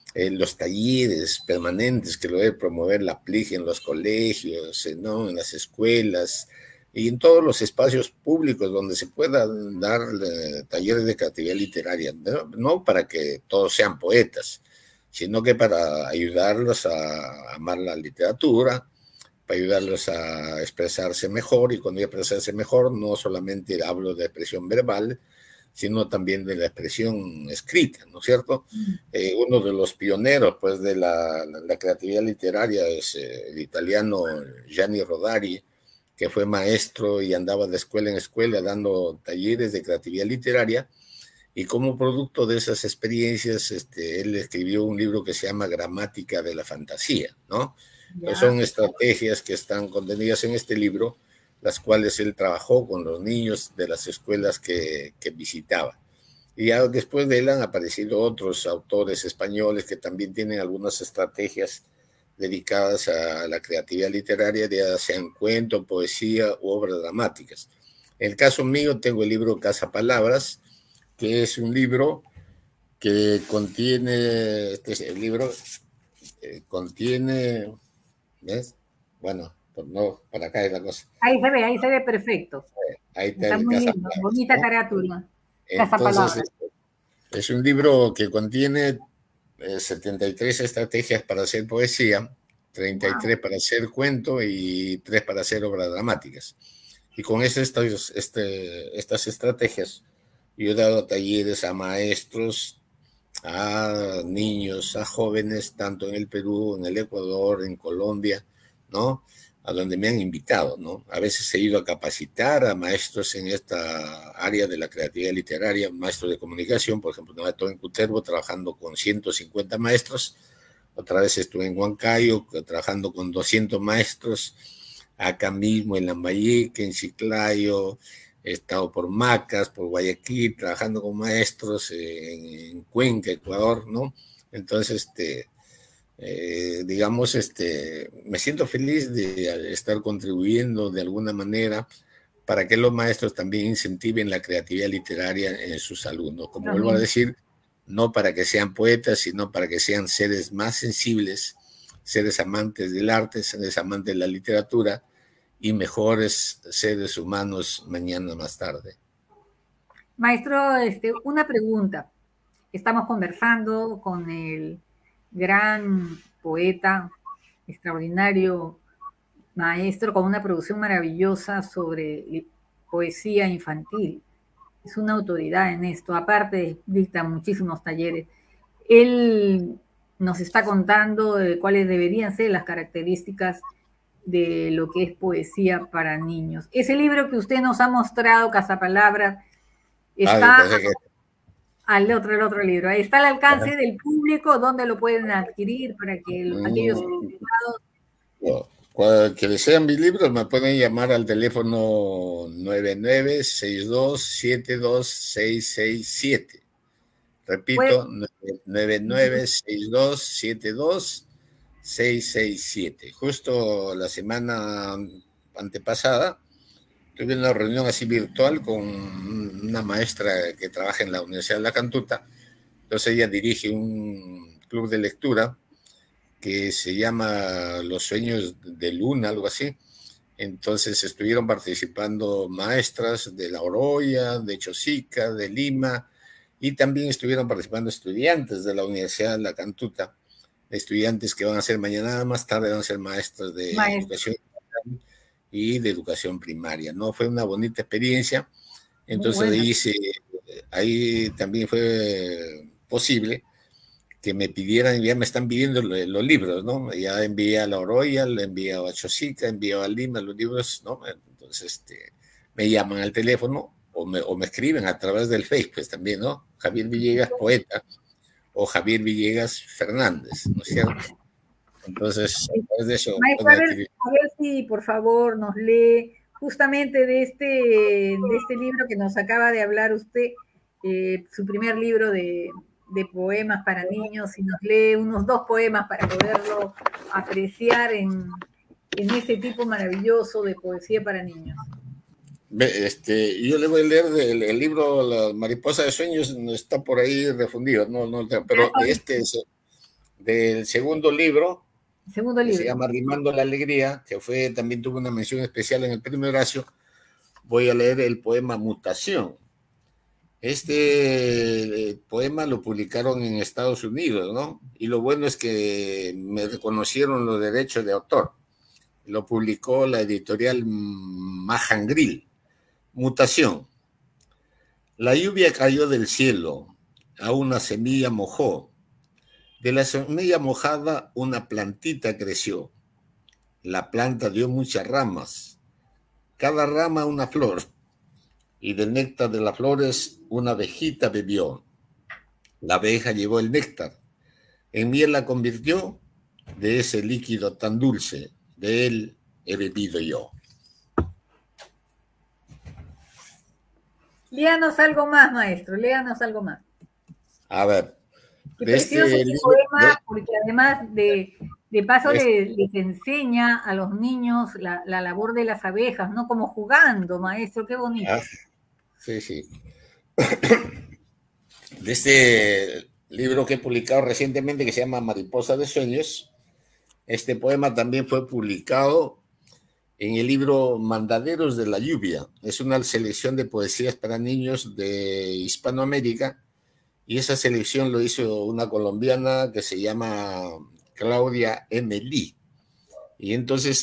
eh, los talleres permanentes que lo debe promover la P L I G en los colegios, eh, ¿no? En las escuelas y en todos los espacios públicos donde se puedan dar eh, talleres de creatividad literaria, ¿no? No para que todos sean poetas, sino que para ayudarlos a amar la literatura, para ayudarlos a expresarse mejor, y cuando digo expresarse mejor no solamente hablo de expresión verbal, sino también de la expresión escrita, ¿no es cierto? Mm. Eh, uno de los pioneros, pues, de la, la, la creatividad literaria es eh, el italiano Gianni Rodari, que fue maestro y andaba de escuela en escuela dando talleres de creatividad literaria, y como producto de esas experiencias, este, él escribió un libro que se llama Gramática de la Fantasía, ¿no? Entonces, son estrategias que están contenidas en este libro, las cuales él trabajó con los niños de las escuelas que, que visitaba. Y ya después de él han aparecido otros autores españoles que también tienen algunas estrategias dedicadas a la creatividad literaria, ya sean cuento, poesía u obras dramáticas. En el caso mío tengo el libro Casa Palabras, que es un libro que contiene, este es el libro, eh, contiene, ¿ves? Bueno, pues no, para acá es la cosa. Ahí se ve, ahí se ve perfecto. Ahí está, está el muy Casa lindo, Palabras, bonita ¿no? carátula. Casa Palabras. Es un libro que contiene eh, setenta y tres estrategias para hacer poesía, treinta y tres wow. para hacer cuento y tres para hacer obras dramáticas. Y con esas, este, estas estrategias yo he dado talleres a maestros, a niños, a jóvenes, tanto en el Perú, en el Ecuador, en Colombia, ¿no? A donde me han invitado, ¿no? A veces he ido a capacitar a maestros en esta área de la creatividad literaria, maestros de comunicación, por ejemplo, estuve en Cutervo trabajando con ciento cincuenta maestros, otra vez estuve en Huancayo trabajando con doscientos maestros, acá mismo en Lambayeque, en Chiclayo, he estado por Macas, por Guayaquil, trabajando con maestros en, en Cuenca, Ecuador, ¿no? Entonces, este... Eh, digamos, este, me siento feliz de estar contribuyendo de alguna manera para que los maestros también incentiven la creatividad literaria en sus alumnos. Como vuelvo a decir, no para que sean poetas, sino para que sean seres más sensibles, seres amantes del arte, seres amantes de la literatura y mejores seres humanos mañana más tarde. Maestro, este, una pregunta. Estamos conversando con el gran poeta, extraordinario maestro con una producción maravillosa sobre poesía infantil. Es una autoridad en esto, aparte dicta muchísimos talleres. Él nos está contando de cuáles deberían ser las características de lo que es poesía para niños. Ese libro que usted nos ha mostrado, Casa Palabras, está... Ah, al otro, el otro libro. Ahí está al alcance del público, ¿dónde lo pueden adquirir para que el, aquellos interesados... No, que desean mis libros me pueden llamar al teléfono nueve nueve seis dos siete dos seis seis siete. Repito, nueve nueve seis dos siete dos seis seis siete. Justo la semana antepasada tuve una reunión así virtual con una maestra que trabaja en la Universidad de La Cantuta. Entonces ella dirige un club de lectura que se llama Los Sueños de Luna, algo así. Entonces estuvieron participando maestras de La Oroya, de Chosica, de Lima, y también estuvieron participando estudiantes de la Universidad de La Cantuta, estudiantes que van a ser mañana más tarde, van a ser maestras de Maestro. educación y de educación primaria, ¿no? Fue una bonita experiencia. Entonces ahí, se, ahí también fue posible que me pidieran, ya me están pidiendo los, los libros, ¿no? Ya envié a La Oroya, le envié a Chosica, envié a Lima los libros, ¿no? Entonces este, me llaman al teléfono o me, o me escriben a través del Facebook, pues también, ¿no? Javier Villegas, poeta, o Javier Villegas Fernández, ¿no es cierto? Entonces, después de eso... Maestro, a ver, a ver si por favor nos lee justamente de este, de este libro que nos acaba de hablar usted, eh, su primer libro de, de poemas para niños, y nos lee unos dos poemas para poderlo apreciar en, en ese tipo maravilloso de poesía para niños. Este, yo le voy a leer del el libro La Mariposa de Sueños, está por ahí refundido, no, no, pero este es... del segundo libro, Segundo que libro. se llama Rimando la Alegría, que fue, también tuvo una mención especial en el Premio Horacio. Voy a leer el poema Mutación. Este eh, poema lo publicaron en Estados Unidos, ¿no? Y lo bueno es que me reconocieron los derechos de autor. Lo publicó la editorial Majangril. Mutación. La lluvia cayó del cielo, a una semilla mojó. De la semilla mojada una plantita creció. La planta dio muchas ramas, cada rama una flor, y del néctar de las flores una abejita bebió. La abeja llevó el néctar, en miel la convirtió, de ese líquido tan dulce, de él he bebido yo. Léanos algo más, maestro, léanos algo más. A ver. Qué precioso este libro, poema, de... porque además de, de paso este... les, les enseña a los niños la, la labor de las abejas, ¿no? Como jugando, maestro, qué bonito. Ah, sí, sí. De este libro que he publicado recientemente, que se llama Mariposa de Sueños, este poema también fue publicado en el libro Mandaderos de la Lluvia. Es una selección de poesías para niños de Hispanoamérica, y esa selección lo hizo una colombiana que se llama Claudia M. Lee. Y entonces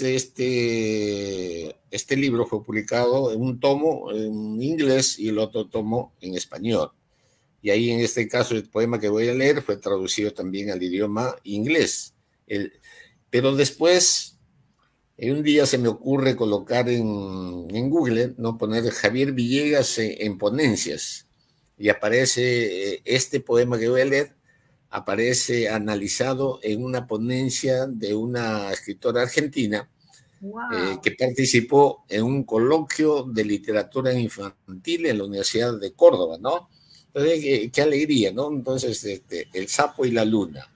este, este libro fue publicado en un tomo en inglés y el otro tomo en español. Y ahí en este caso el poema que voy a leer fue traducido también al idioma inglés. El, pero después, un día se me ocurre colocar en, en Google, ¿no? Poner Javier Villegas en, en ponencias. Y aparece este poema que voy a leer, aparece analizado en una ponencia de una escritora argentina. Wow. eh, que participó en un coloquio de literatura infantil en la Universidad de Córdoba, ¿no? Entonces, qué, qué alegría, ¿no? Entonces, este, el sapo y la luna.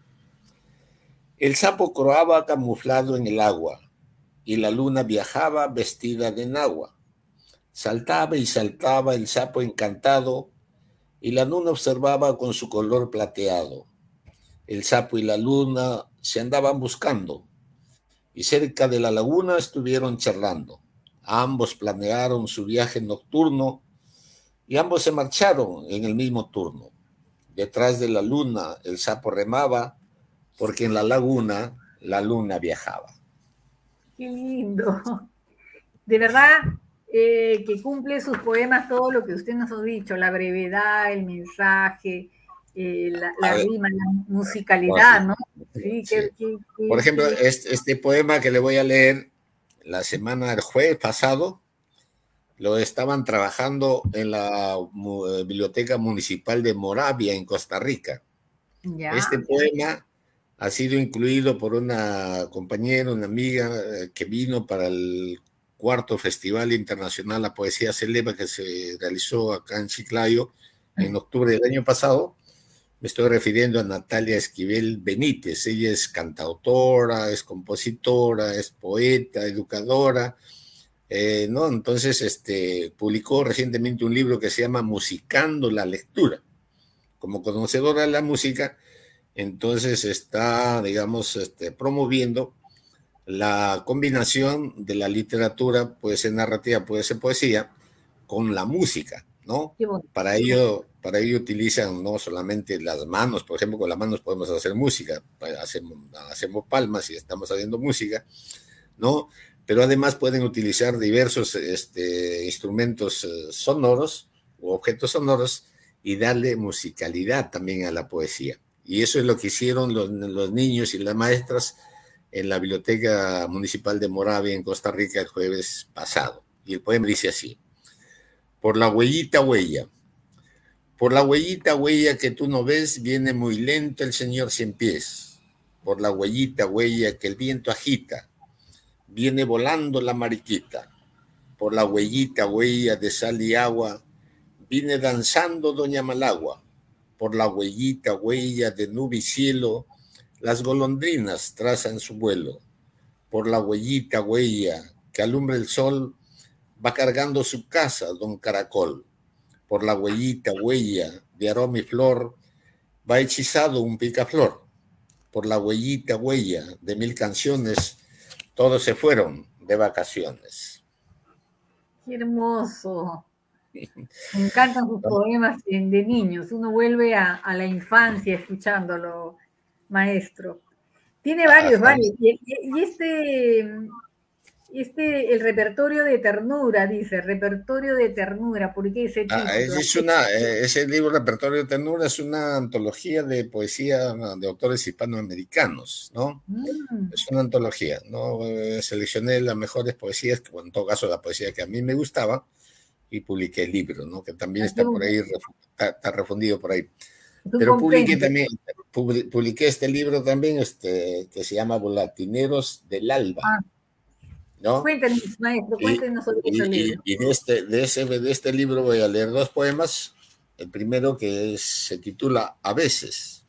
El sapo croaba camuflado en el agua, y la luna viajaba vestida de nahua. Saltaba y saltaba el sapo encantado, y la luna observaba con su color plateado. El sapo y la luna se andaban buscando, y cerca de la laguna estuvieron charlando. Ambos planearon su viaje nocturno, y ambos se marcharon en el mismo turno. Detrás de la luna el sapo remaba, porque en la laguna la luna viajaba. ¡Qué lindo! De verdad, Eh, que cumple sus poemas todo lo que usted nos ha dicho, la brevedad, el mensaje, eh, la, la rima, la musicalidad, ¿no? Sí, sí. Que, que, que, Por ejemplo, que... Este, este poema que le voy a leer, la semana del jueves pasado, lo estaban trabajando en la uh, Biblioteca Municipal de Moravia, en Costa Rica. Ya. Este poema ha sido incluido por una compañera, una amiga eh, que vino para el cuarto Festival Internacional La Poesía Celebra, que se realizó acá en Chiclayo en octubre del año pasado. Me estoy refiriendo a Natalia Esquivel Benítez. Ella es cantautora, es compositora, es poeta, educadora, eh, ¿no? Entonces, este, publicó recientemente un libro que se llama Musicando la Lectura. Como conocedora de la música, entonces está, digamos, este, promoviendo la combinación de la literatura, puede ser narrativa, puede ser poesía, con la música, ¿no? Para ello, para ello utilizan no solamente las manos, por ejemplo, con las manos podemos hacer música, hacemos, hacemos palmas y estamos haciendo música, ¿no? Pero además pueden utilizar diversos este, instrumentos sonoros o objetos sonoros y darle musicalidad también a la poesía. Y eso es lo que hicieron los, los niños y las maestras en la Biblioteca Municipal de Moravia en Costa Rica el jueves pasado. Y el poema dice así: por la huellita huella, por la huellita huella que tú no ves, viene muy lento el señor cien pies. Por la huellita huella que el viento agita, viene volando la mariquita. Por la huellita huella de sal y agua, viene danzando doña Malagua. Por la huellita huella de nube y cielo, las golondrinas trazan su vuelo. Por la huellita huella que alumbra el sol, va cargando su casa don Caracol. Por la huellita huella de aroma y flor, va hechizado un picaflor. por la huellita huella de mil canciones, todos se fueron de vacaciones. Qué hermoso. Me encantan sus poemas de niños. Uno vuelve a, a la infancia escuchándolo, maestro. Tiene varios, Ajá. varios. Y, y este, este, el repertorio de ternura, dice, repertorio de ternura, ¿por qué ese título? Ah, es una, ese libro, Repertorio de Ternura, es una antología de poesía de autores hispanoamericanos, ¿no? Mm. Es una antología, ¿no? Seleccioné las mejores poesías, bueno, en todo caso la poesía que a mí me gustaba, y publiqué el libro, ¿no? Que también está por ahí, está, está refundido por ahí. Pero publiqué también, publiqué este libro también, este, que se llama Volatineros del Alba. Ah. ¿No? Cuéntenos, maestro, cuéntenos sobre este libro. Y, y de, este, de, ese, de este libro voy a leer dos poemas. El primero que es, se titula A veces.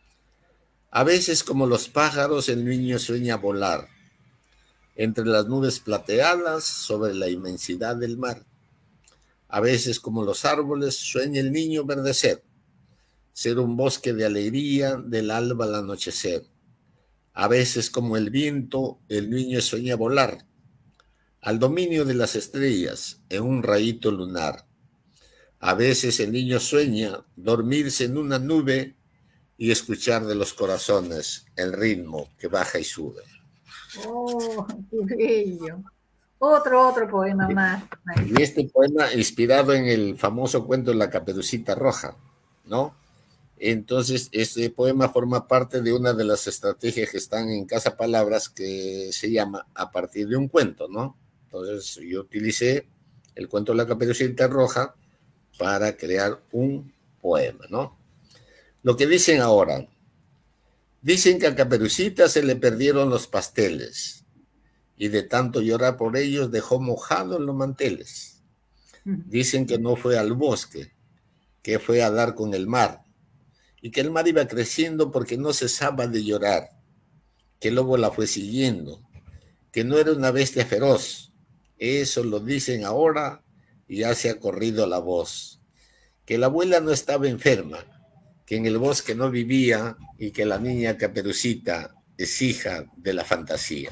A veces, como los pájaros, el niño sueña volar entre las nubes plateadas sobre la inmensidad del mar. A veces, como los árboles, sueña el niño verdecer, ser un bosque de alegría del alba al anochecer. A veces, como el viento, el niño sueña volar al dominio de las estrellas en un rayito lunar. A veces el niño sueña dormirse en una nube y escuchar de los corazones el ritmo que baja y sube. ¡Oh, qué bello! Otro, otro poema más. Y este poema inspirado en el famoso cuento de la Caperucita Roja, ¿no? Entonces, este poema forma parte de una de las estrategias que están en Casa Palabras que se llama A partir de un cuento, ¿no? Entonces, yo utilicé el cuento de la Caperucita Roja para crear un poema, ¿no? Lo que dicen ahora. Dicen que a Caperucita se le perdieron los pasteles y de tanto llorar por ellos dejó mojados los manteles. Dicen que no fue al bosque, que fue a dar con el mar y que el mar iba creciendo porque no cesaba de llorar, que el lobo la fue siguiendo, que no era una bestia feroz. Eso lo dicen ahora y ya se ha corrido la voz. Que la abuela no estaba enferma, que en el bosque no vivía y que la niña Caperucita es hija de la fantasía.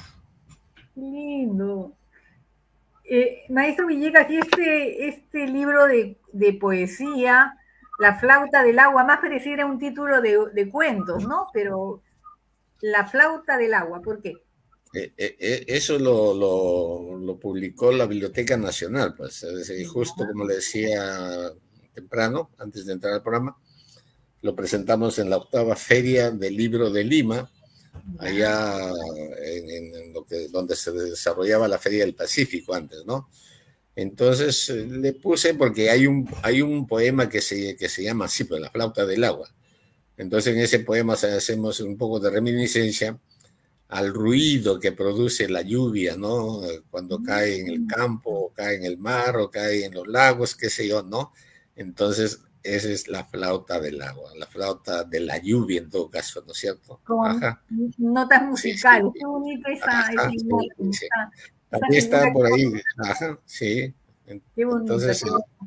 Lindo. Eh, maestro Villegas, y este, este libro de, de poesía, La flauta del agua, más pareciera un título de, de cuentos, ¿no? Pero La flauta del agua, ¿por qué? Eh, eh, eso lo, lo, lo publicó la Biblioteca Nacional, pues, eh, justo como le decía temprano, antes de entrar al programa, lo presentamos en la octava Feria del Libro de Lima, allá en, en lo que, donde se desarrollaba la Feria del Pacífico antes, ¿no? Entonces le puse porque hay un, hay un poema que se, que se llama así, pues, La flauta del agua. Entonces en ese poema hacemos un poco de reminiscencia al ruido que produce la lluvia, ¿no? Cuando cae en el campo, o cae en el mar, o cae en los lagos, qué sé yo, ¿no? Entonces, esa es la flauta del agua, la flauta de la lluvia en todo caso, ¿no es cierto? Con Ajá. Notas musicales, sí, sí. Qué bonita esa, Ajá, esa sí, imagen. Sí. Esa, Aquí esa está por ahí, ajá, sí. Qué bonita, Entonces, qué bonita.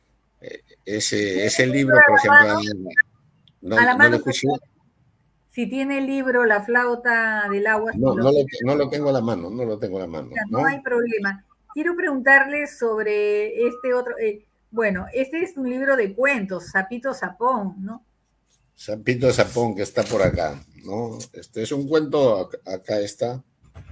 ese, ese libro, por ejemplo, no, a la no mano, lo escuché. Si tiene el libro La flauta del agua. No, si no, lo, no lo tengo a la mano, no lo tengo a la mano. No, no hay problema. Quiero preguntarle sobre este otro, eh, bueno, este es un libro de cuentos, Sapito Sapón, ¿no? Sapito Sapón, que está por acá, ¿no? Este es un cuento, acá está.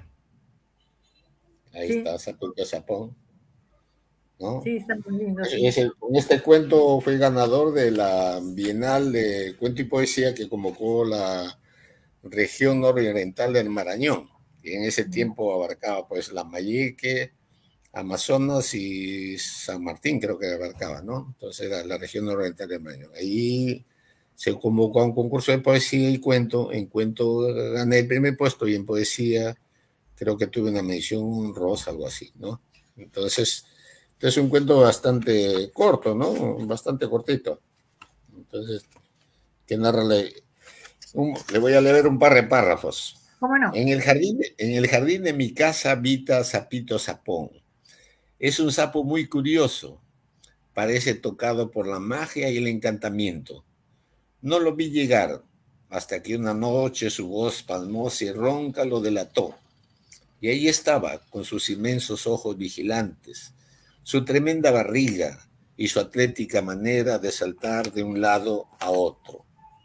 Ahí sí. Está, Sapito Sapón, ¿no? Sí, está muy lindo. Sí. Es el, este cuento fue ganador de la Bienal de Cuento y Poesía que convocó la región nororiental del Marañón, que en ese tiempo abarcaba pues la Lambayeque, Amazonas y San Martín, creo que abarcaba, ¿no? Entonces era la región nororiental del Marañón. Ahí se convocó a un concurso de poesía y cuento. En cuento gané el primer puesto y en poesía creo que tuve una mención rosa, algo así, ¿no? Entonces, es un cuento bastante corto, ¿no? Bastante cortito. Entonces, que narra, le, un, le voy a leer un par de párrafos. ¿Cómo no? En el jardín, en el jardín de mi casa habita Sapito Sapón. Es un sapo muy curioso. Parece tocado por la magia y el encantamiento. No lo vi llegar. hasta que una noche su voz pasmosa y ronca lo delató. Y ahí estaba, con sus inmensos ojos vigilantes, su tremenda barriga y su atlética manera de saltar de un lado a otro.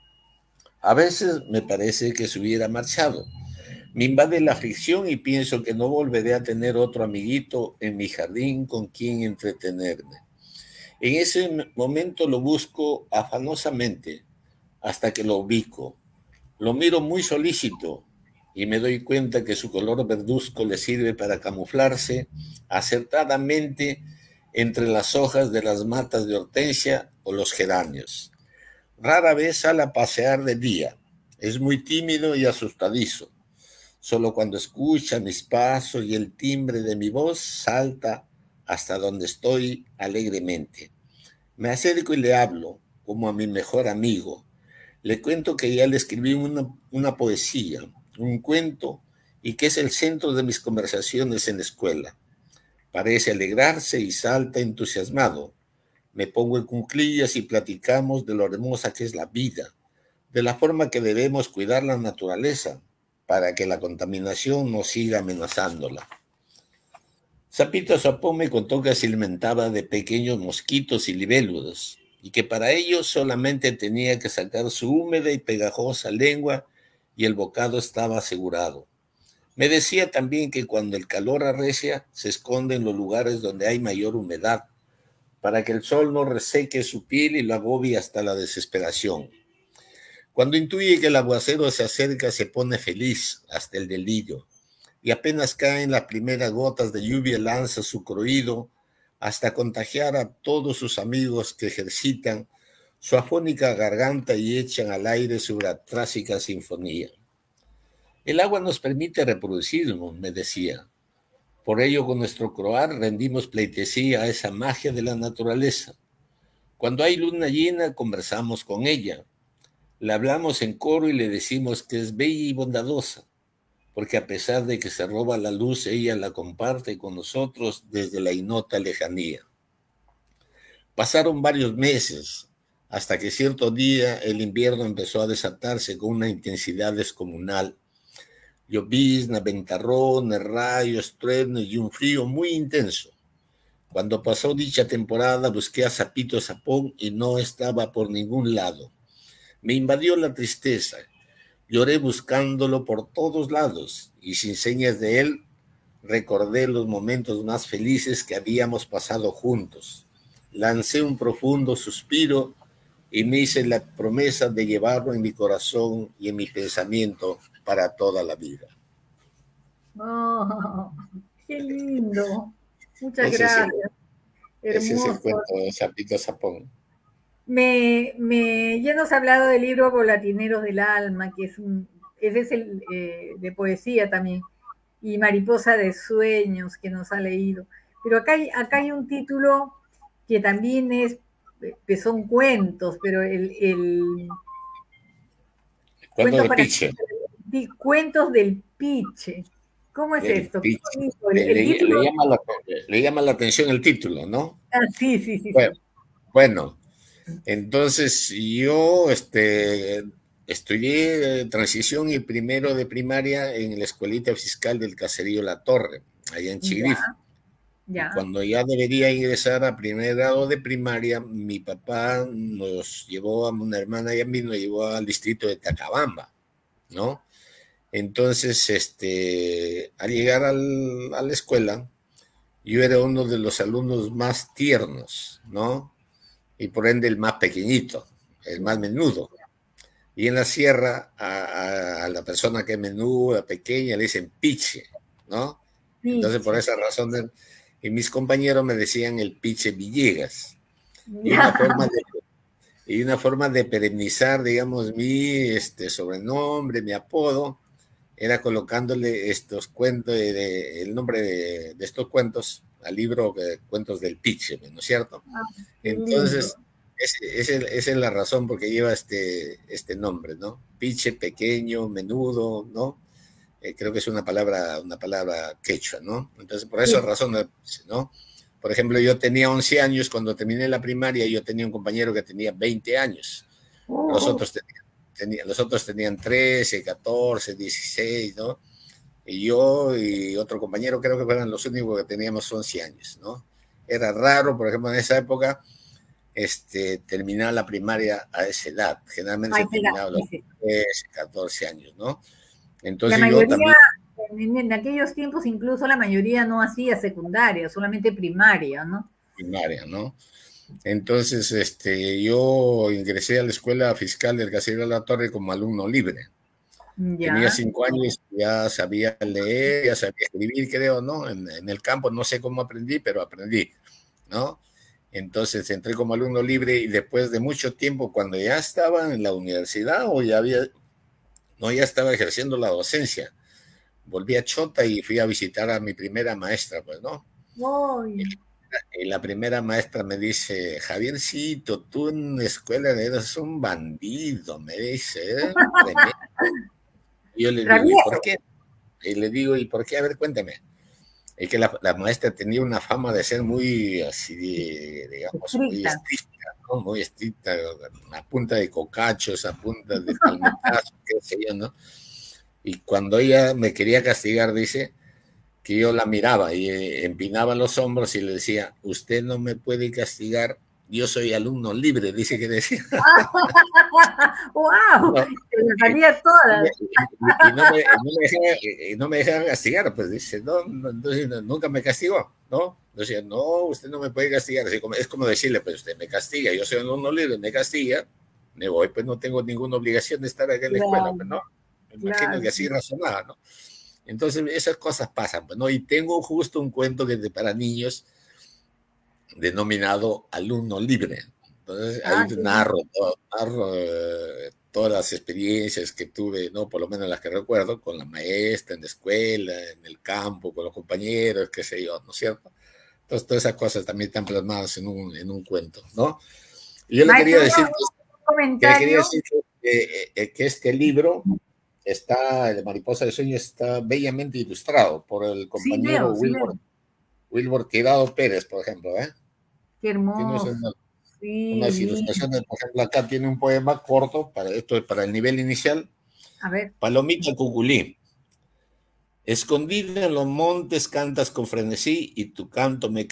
A veces me parece que se hubiera marchado. Me invade la aflicción y pienso que no volveré a tener otro amiguito en mi jardín con quien entretenerme. En ese momento lo busco afanosamente hasta que lo ubico. Lo miro muy solícito y me doy cuenta que su color verduzco le sirve para camuflarse acertadamente entre las hojas de las matas de hortensia o los geranios. Rara vez sale a pasear de día. Es muy tímido y asustadizo. Solo cuando escucha mis pasos y el timbre de mi voz salta hasta donde estoy alegremente. Me acerco y le hablo como a mi mejor amigo. Le cuento que ya le escribí una, una poesía, un cuento, y que es el centro de mis conversaciones en la escuela. Parece alegrarse y salta entusiasmado. Me pongo en cuclillas y platicamos de lo hermosa que es la vida, de la forma que debemos cuidar la naturaleza para que la contaminación no siga amenazándola. Sapito Sapón me contó que se alimentaba de pequeños mosquitos y libélulas y que para ello solamente tenía que sacar su húmeda y pegajosa lengua y el bocado estaba asegurado. Me decía también que cuando el calor arrecia se esconde en los lugares donde hay mayor humedad para que el sol no reseque su piel y lo agobie hasta la desesperación. Cuando intuye que el aguacero se acerca se pone feliz hasta el delirio y apenas caen las primeras gotas de lluvia lanza su croído hasta contagiar a todos sus amigos que ejercitan su afónica garganta y echan al aire su trágica sinfonía. El agua nos permite reproducirnos, me decía. Por ello, con nuestro croar rendimos pleitesía a esa magia de la naturaleza. Cuando hay luna llena, conversamos con ella. Le hablamos en coro y le decimos que es bella y bondadosa, porque a pesar de que se roba la luz, ella la comparte con nosotros desde la inota lejanía. Pasaron varios meses, hasta que cierto día el invierno empezó a desatarse con una intensidad descomunal. Llovizna, ventarrones, rayos, truenos y un frío muy intenso. Cuando pasó dicha temporada busqué a Sapito Sapón y no estaba por ningún lado. Me invadió la tristeza. Lloré buscándolo por todos lados y sin señas de él recordé los momentos más felices que habíamos pasado juntos. Lancé un profundo suspiro y me hice la promesa de llevarlo en mi corazón y en mi pensamiento para toda la vida. Oh, qué lindo. Muchas ese gracias. Es el, ese es el cuento de Hermoso. Sapito Sapón. Me, me, ya nos ha hablado del libro Volatineros del Alma, que es un, ese es el eh, de poesía también, y Mariposa de Sueños, que nos ha leído. Pero acá hay, acá hay un título que también es, que son cuentos, pero el... el Cuento del Piche. Di, cuentos del Piche. ¿Cómo es el esto? Piche. El, el le, título... le, llama la, le llama la atención el título, ¿no? Ah, sí, sí, sí. Bueno, sí. bueno entonces yo este, estudié transición y primero de primaria en la escuelita fiscal del caserío La Torre, allá en Chigrif. Ya, ya. Y cuando ya debería ingresar a primer grado de primaria, mi papá nos llevó a una hermana y a mí nos llevó al distrito de Tacabamba, ¿no? Entonces, este, al llegar al, a la escuela, yo era uno de los alumnos más tiernos, ¿no? Y por ende el más pequeñito, el más menudo. Y en la sierra, a, a, a la persona que es menuda, pequeña, le dicen piche, ¿no? Piche. Entonces, por esa razón, de, y mis compañeros me decían el Piche Villegas. Y una forma de, y una forma de perennizar, digamos, mi este, sobrenombre, mi apodo, era colocándole estos cuentos, de, de, el nombre de, de estos cuentos al libro de Cuentos del Piche, ¿no es cierto? Ah, entonces, ese, ese, esa es la razón por qué lleva este, este nombre, ¿no? Piche, pequeño, menudo, ¿no? Eh, creo que es una palabra, una palabra quechua, ¿no? Entonces, por esa sí. razón, ¿no? Por ejemplo, yo tenía once años, cuando terminé la primaria, yo tenía un compañero que tenía veinte años, oh. los otros tenían tenía, los otros tenían trece, catorce, dieciséis, ¿no? Y yo y otro compañero creo que fueron los únicos que teníamos once años, ¿no? Era raro, por ejemplo, en esa época, este, terminar la primaria a esa edad. Generalmente Ay, se terminaba a los trece, catorce años, ¿no? La Entonces yo mayoría, también... en, en aquellos tiempos incluso la mayoría no hacía secundaria, solamente primaria, ¿no? Primaria, ¿no? Entonces, este, yo ingresé a la Escuela Fiscal del Caserío de la Torre como alumno libre. Ya. Tenía cinco años, ya sabía leer, ya sabía escribir, creo, ¿no? En, en el campo, no sé cómo aprendí, pero aprendí, ¿no? Entonces entré como alumno libre y después de mucho tiempo, cuando ya estaba en la universidad o ya había, no, ya estaba ejerciendo la docencia, volví a Chota y fui a visitar a mi primera maestra, pues, ¿no? Uy. Y la primera maestra me dice, Javiercito, tú en la escuela eres un bandido, me dice, ¿eh? Y yo le digo, ¿y por qué? Y le digo, ¿y por qué? A ver, cuéntame. Es que la, la maestra tenía una fama de ser muy, así, digamos, Estricta. muy estricta, ¿no? Muy estricta, a punta de cocachos, a punta de palmetazos, qué sé yo, ¿no? Y cuando ella me quería castigar, dice, que yo la miraba y eh, empinaba los hombros y le decía, usted no me puede castigar, yo soy alumno libre, dice que decía. ¡Wow! No, Se las salía todas. Y, y, no me, no me dejaba, y no me dejaba castigar, pues dice, no, no, entonces nunca me castigó, ¿no? Decía, no, usted no me puede castigar. Así como, es como decirle, pues usted me castiga, yo soy alumno libre, me castiga, me voy, pues no tengo ninguna obligación de estar aquí en la Claro, escuela, pues no. Me imagino claro. que así razonaba, ¿no? Entonces esas cosas pasan, pues, ¿no? Y tengo justo un cuento que es de para niños denominado Alumno Libre. Entonces ahí Ah, narro, todo, narro eh, todas las experiencias que tuve, ¿no? Por lo menos las que recuerdo, con la maestra, en la escuela, en el campo, con los compañeros, qué sé yo, ¿no es cierto? Entonces todas esas cosas también están plasmadas en un, en un cuento, ¿no? Y yo le quería decir, un que, le quería decir que, eh, que este libro está, el de Mariposa de Sueños, está bellamente ilustrado por el compañero sí, veo, Wilbur, sí Wilbur Tirado Pérez, por ejemplo, ¿eh? Qué hermoso. Tiene una, sí, unas ilustraciones, por ejemplo, acá tiene un poema corto, para esto es para el nivel inicial, A ver. Palomita Cuculí. Escondida en los montes cantas con frenesí y tu canto me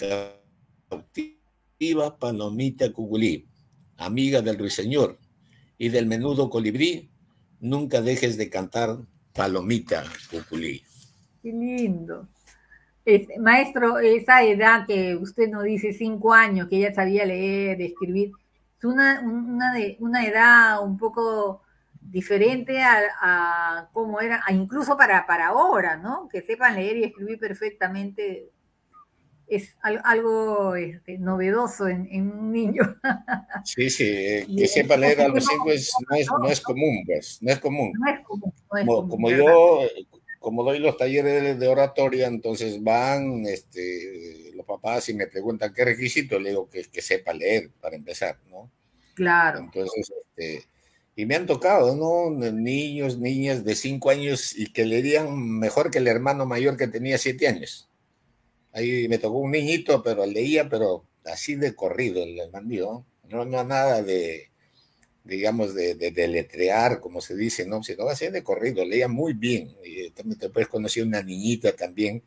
cautiva, Palomita Cuculí, amiga del ruiseñor y del menudo colibrí, nunca dejes de cantar Palomita Cuculí. Qué lindo. Este, maestro, esa edad que usted nos dice, cinco años, que ella sabía leer, escribir, es una, una, de, una edad un poco diferente a, a cómo era, a incluso para, para ahora, ¿no? Que sepan leer y escribir perfectamente es algo este, novedoso en, en, un niño. Sí, sí, eh, que sepa leer a los cinco es, no, es, no es común, pues, no es común. No es común, no es como, común, como ¿verdad? yo, como doy los talleres de oratoria, entonces van este, los papás y me preguntan qué requisito, le digo que, que sepa leer para empezar, ¿no? Claro. Entonces, este, y me han tocado, ¿no? Niños, niñas de cinco años y que leerían mejor que el hermano mayor que tenía siete años. Ahí me tocó un niñito, pero leía, pero así de corrido, el bandido, no, no nada de, digamos, de, de, de letrear, como se dice, ¿no? Sino así de corrido, leía muy bien. Y también después conocí una niñita también,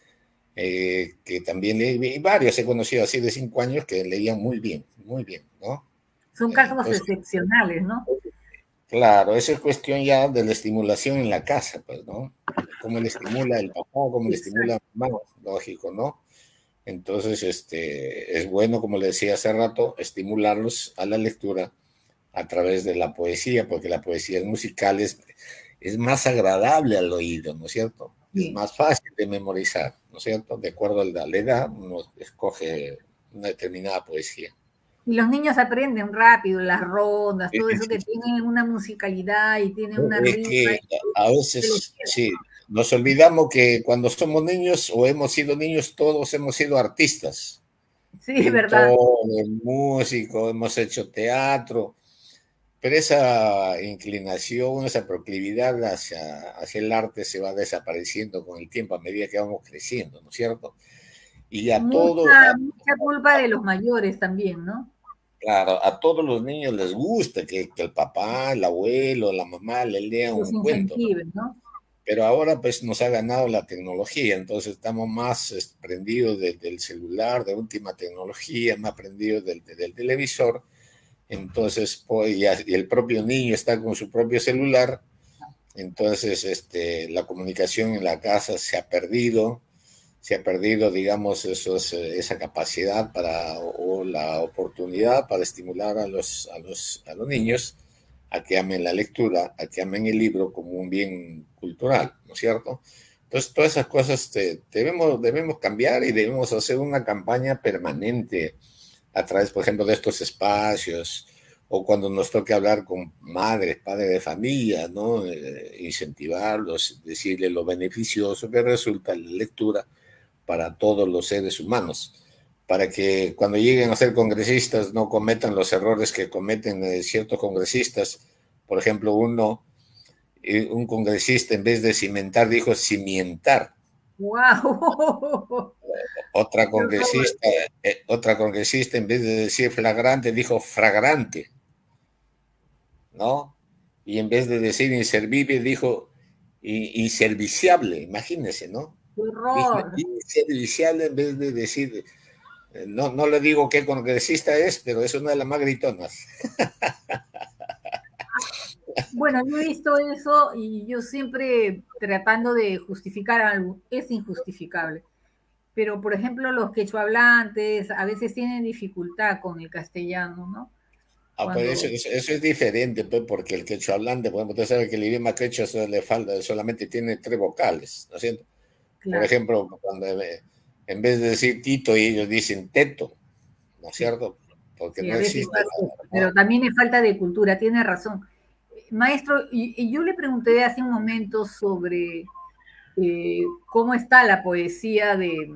eh, que también leí, y varios he conocido así de cinco años que leían muy bien, muy bien, ¿no? Son casos Entonces, excepcionales, ¿no? claro, eso es cuestión ya de la estimulación en la casa, pues, ¿no? Cómo le estimula el papá, cómo le estimula la mamá, lógico, ¿no? Entonces, este, es bueno, como le decía hace rato, estimularlos a la lectura a través de la poesía, porque la poesía musical es, es más agradable al oído, ¿no es cierto? Sí. Es más fácil de memorizar, ¿no es cierto? De acuerdo a la edad, uno escoge una determinada poesía. Y los niños aprenden rápido, las rondas, todo eso que tiene una musicalidad y tiene una es rima. que a veces, sí, nos olvidamos que cuando somos niños o hemos sido niños, todos hemos sido artistas. Sí, es verdad. Músicos, hemos hecho teatro, pero esa inclinación, esa proclividad hacia, hacia el arte se va desapareciendo con el tiempo a medida que vamos creciendo, ¿no es cierto? Y a mucha, todo... A, mucha culpa de los mayores también, ¿no? Claro, a todos los niños les gusta que, que el papá, el abuelo, la mamá le lean Los un cuento, ¿no? incentives, ¿no? Pero ahora pues nos ha ganado la tecnología, entonces estamos más eh, prendidos de- del celular, de última tecnología, más prendidos del, del televisor, entonces pues, y, y el propio niño está con su propio celular, entonces este, la comunicación en la casa se ha perdido, se ha perdido, digamos, esos, eh, esa capacidad para, o la oportunidad para estimular a los, a, los, a los niños a que amen la lectura, a que amen el libro como un bien cultural, ¿no es cierto? Entonces, todas esas cosas te, debemos, debemos cambiar y debemos hacer una campaña permanente a través, por ejemplo, de estos espacios, o cuando nos toque hablar con madres, padres de familia, ¿no? Eh, incentivarlos, decirles lo beneficioso que resulta la lectura para todos los seres humanos, para que cuando lleguen a ser congresistas no cometan los errores que cometen eh, ciertos congresistas. Por ejemplo, uno, eh, un congresista en vez de cimentar dijo cimientar. ¡Wow! Otra congresista, eh, otra congresista en vez de decir flagrante dijo fragrante, ¿no? Y en vez de decir inservible dijo inserviciable, imagínense, ¿no? ¡Qué Dijo horror! inserviciable en vez de decir. No, no le digo qué congresista es, pero es una de las más gritonas. Bueno, yo he visto eso y yo siempre tratando de justificar algo, es injustificable. Pero, por ejemplo, los quechohablantes a veces tienen dificultad con el castellano, ¿no? Ah, pues eso, Cuando, eso, eso es diferente, pues, porque el quechua hablante, por ejemplo, usted sabe que el idioma quechua solo le falta, solamente tiene tres vocales, ¿no es cierto? Por claro, ejemplo, cuando eh, en vez de decir Tito, ellos dicen Teto, ¿no es sí, cierto? Porque sí, no a veces existe pasa eso, la, pero ¿no? también es falta de cultura, tiene razón. Maestro, y, y yo le pregunté hace un momento sobre eh, cómo está la poesía de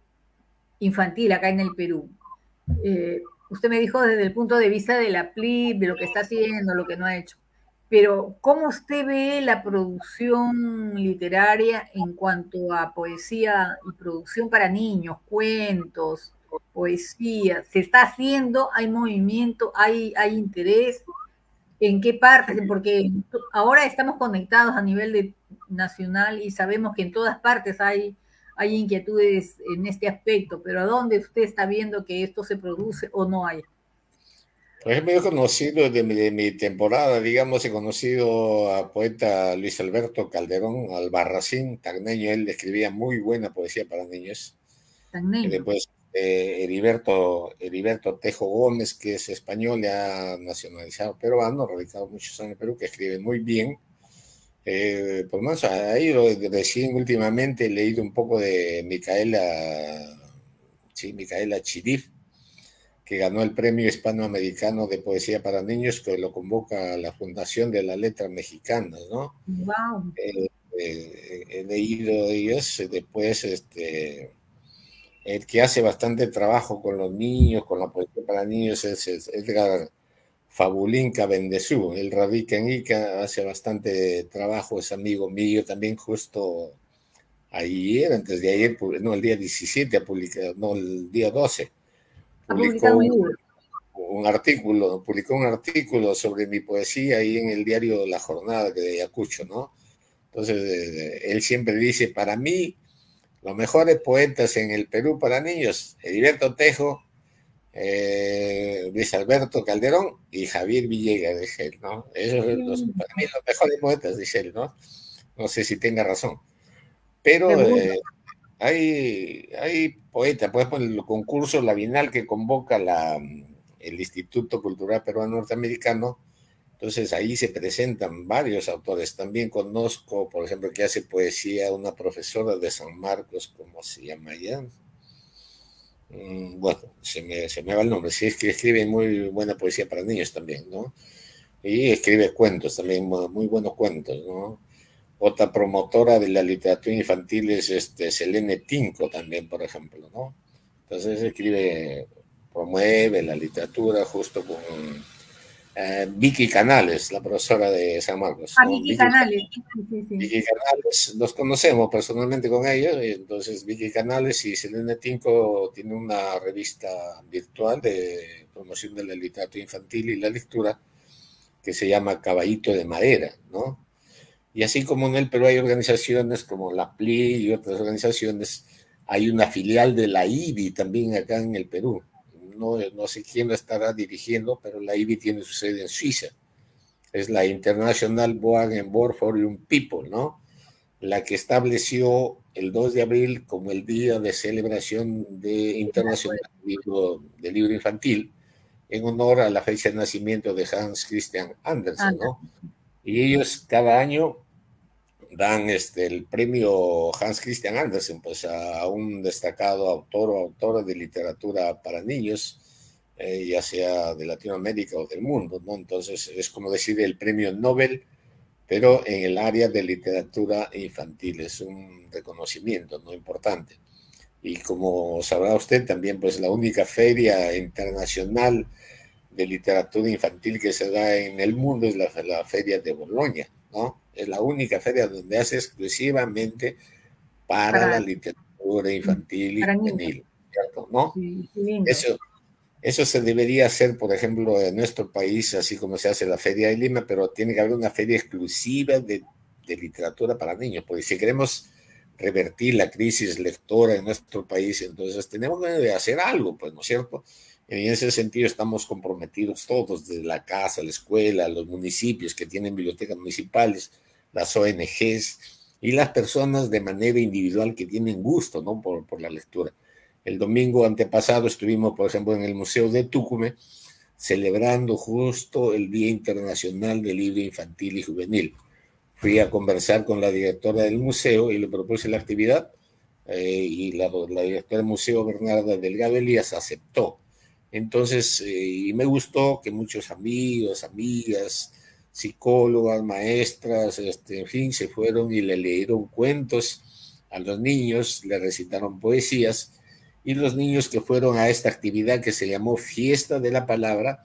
infantil acá en el Perú. Eh, usted me dijo desde el punto de vista de la P L I B, de lo que está haciendo, lo que no ha hecho. Pero, ¿cómo usted ve la producción literaria en cuanto a poesía y producción para niños, cuentos, poesía? ¿Se está haciendo? ¿Hay movimiento? ¿Hay, hay interés? ¿En qué partes? Porque ahora estamos conectados a nivel de, nacional y sabemos que en todas partes hay, hay inquietudes en este aspecto, pero ¿a dónde usted está viendo que esto se produce o no hay? Por ejemplo, yo he conocido de mi, de mi temporada, digamos, he conocido a poeta Luis Alberto Calderón Albarracín, tagneño, él escribía muy buena poesía para niños. Y Tagneño. después eh, Heriberto, Heriberto Tejo Gómez, que es español, ya nacionalizado peruano, radicado muchos años en Perú, que escribe muy bien. Eh, por más, ahí lo, recién últimamente he leído un poco de Micaela, sí, Micaela Chirif, que ganó el Premio Hispanoamericano de Poesía para Niños, que lo convoca la Fundación de las Letras Mexicanas, ¿no? Wow. Eh, eh, he leído ellos, después este, el que hace bastante trabajo con los niños, con la poesía para niños, es, es Edgar Fabulín Cabendezú. Él radica en Ica, hace bastante trabajo, es amigo mío también, justo ayer, antes de ayer, no, el día diecisiete, publicado, no, el día doce, Ha publicó publicado un un, libro. un artículo, publicó un artículo sobre mi poesía ahí en el diario La Jornada de Ayacucho, ¿no? Entonces, eh, él siempre dice, para mí, los mejores poetas en el Perú para niños, Heriberto Tejo, eh, Luis Alberto Calderón y Javier Villegas, dice él, ¿no? Esos son los, Sí, para mí los mejores poetas, dice él, ¿no? No sé si tenga razón. Pero seguro. eh, hay, hay poetas, por ejemplo, el concurso La Bienal que convoca la, el Instituto Cultural Peruano Norteamericano, entonces ahí se presentan varios autores. También conozco, por ejemplo, que hace poesía una profesora de San Marcos, ¿cómo se llama ella? Mm, bueno, se me, se me va el nombre. Sí, es que escribe muy buena poesía para niños también, ¿no? Y escribe cuentos también, muy buenos cuentos, ¿no? Otra promotora de la literatura infantil es este, Selene Tinco también, por ejemplo, ¿no? Entonces escribe, promueve la literatura justo con eh, Vicky Canales, la profesora de San Marcos, Ah, ¿no? Vicky Vicky, Canales. Sí, sí, sí. Vicky Canales, los conocemos personalmente con ellos, y entonces Vicky Canales y Selene Tinco tienen una revista virtual de, promoción de la literatura infantil y la lectura, que se llama Caballito de Madera, ¿no? Y así como en el Perú hay organizaciones como la P L I y otras organizaciones, hay una filial de la I B I también acá en el Perú. No, no sé quién la estará dirigiendo, pero la I B I tiene su sede en Suiza. Es la International Board and Board for Young People, ¿no? La que estableció el dos de abril como el Día de Celebración de Internacional del Libro, del Libro Infantil, en honor a la fecha de nacimiento de Hans Christian Andersen, ¿no? Y ellos cada año dan este, el premio Hans Christian Andersen, pues a un destacado autor o autora de literatura para niños, eh, ya sea de Latinoamérica o del mundo, ¿no? Entonces es como decir el premio Nobel, pero en el área de literatura infantil. Es un reconocimiento, ¿no? Importante. Y como sabrá usted, también pues la única feria internacional de literatura infantil que se da en el mundo es la, la feria de Bolonia, ¿no? Es la única feria donde hace exclusivamente para, para la literatura infantil y juvenil, ¿cierto? ¿No? Sí, eso, eso se debería hacer, por ejemplo, en nuestro país, así como se hace la Feria de Lima, pero tiene que haber una feria exclusiva de, de literatura para niños, porque si queremos revertir la crisis lectora en nuestro país, entonces tenemos que hacer algo, pues, ¿no es cierto? En ese sentido estamos comprometidos todos, desde la casa, la escuela, los municipios que tienen bibliotecas municipales, las O N Ges y las personas de manera individual que tienen gusto, ¿no? por, por la lectura. El domingo antepasado estuvimos, por ejemplo, en el Museo de Tucumán, celebrando justo el Día Internacional del Libro Infantil y Juvenil. Fui a conversar con la directora del museo y le propuse la actividad, eh, y la, la directora del museo, Bernarda Delgado Elías, aceptó. Entonces, eh, y me gustó que muchos amigos, amigas, psicólogas, maestras, este, en fin, se fueron y le leyeron cuentos a los niños, le recitaron poesías, y los niños que fueron a esta actividad que se llamó Fiesta de la Palabra,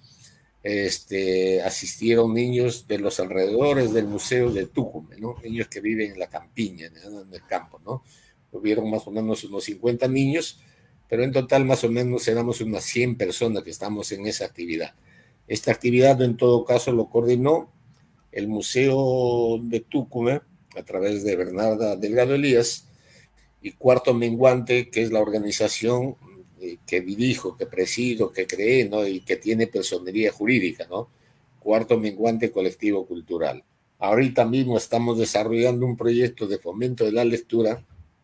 este, asistieron niños de los alrededores del Museo de Tucumán, ¿no? Niños que viven en la campiña, ¿no? En el campo, ¿no? Hubieron más o menos unos cincuenta niños, pero en total más o menos éramos unas cien personas que estamos en esa actividad. Esta actividad en todo caso lo coordinó el Museo de Tucumán a través de Bernarda Delgado Elías y Cuarto Menguante, que es la organización que dirijo, que presido, que creé, ¿no? Y que tiene personería jurídica, ¿no? Cuarto Menguante Colectivo Cultural. Ahorita mismo estamos desarrollando un proyecto de fomento de la lectura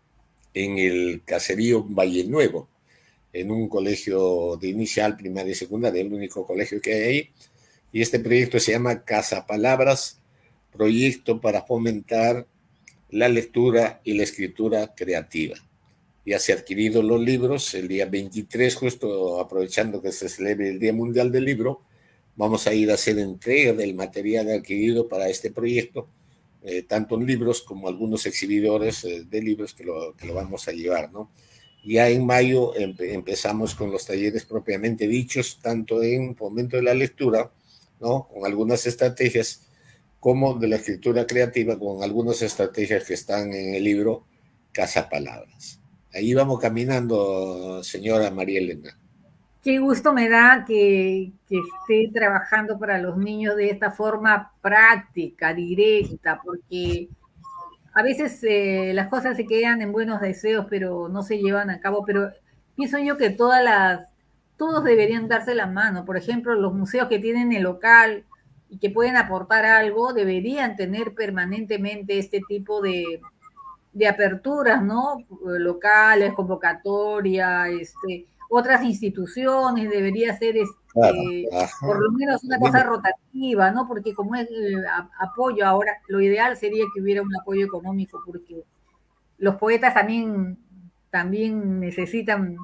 en el caserío Valle Nuevo, en un colegio de inicial, primaria y secundaria, el único colegio que hay ahí, y este proyecto se llama Casa Palabras, proyecto para fomentar la lectura y la escritura creativa. Ya se han adquirido los libros, el día veintitrés, justo aprovechando que se celebre el Día Mundial del Libro, vamos a ir a hacer entrega del material adquirido para este proyecto, eh, tanto en libros como algunos exhibidores eh, de libros que lo, que lo vamos a llevar, ¿no? Ya en mayo empe empezamos con los talleres propiamente dichos, tanto en fomento de la lectura, ¿no? Con algunas estrategias, como de la escritura creativa, con algunas estrategias que están en el libro Casa Palabras. Ahí vamos caminando, señora María Elena. Qué gusto me da que, que esté trabajando para los niños de esta forma práctica, directa, porque a veces eh, las cosas se quedan en buenos deseos, pero no se llevan a cabo. Pero pienso yo que todas las, todos deberían darse la mano. Por ejemplo, los museos que tienen el local y que pueden aportar algo, deberían tener permanentemente este tipo de, de aperturas, ¿no? Locales, convocatoria, este, otras instituciones, debería ser este, claro, por lo menos una cosa rotativa, ¿no? Porque como es el apoyo ahora, lo ideal sería que hubiera un apoyo económico, porque los poetas también, también necesitan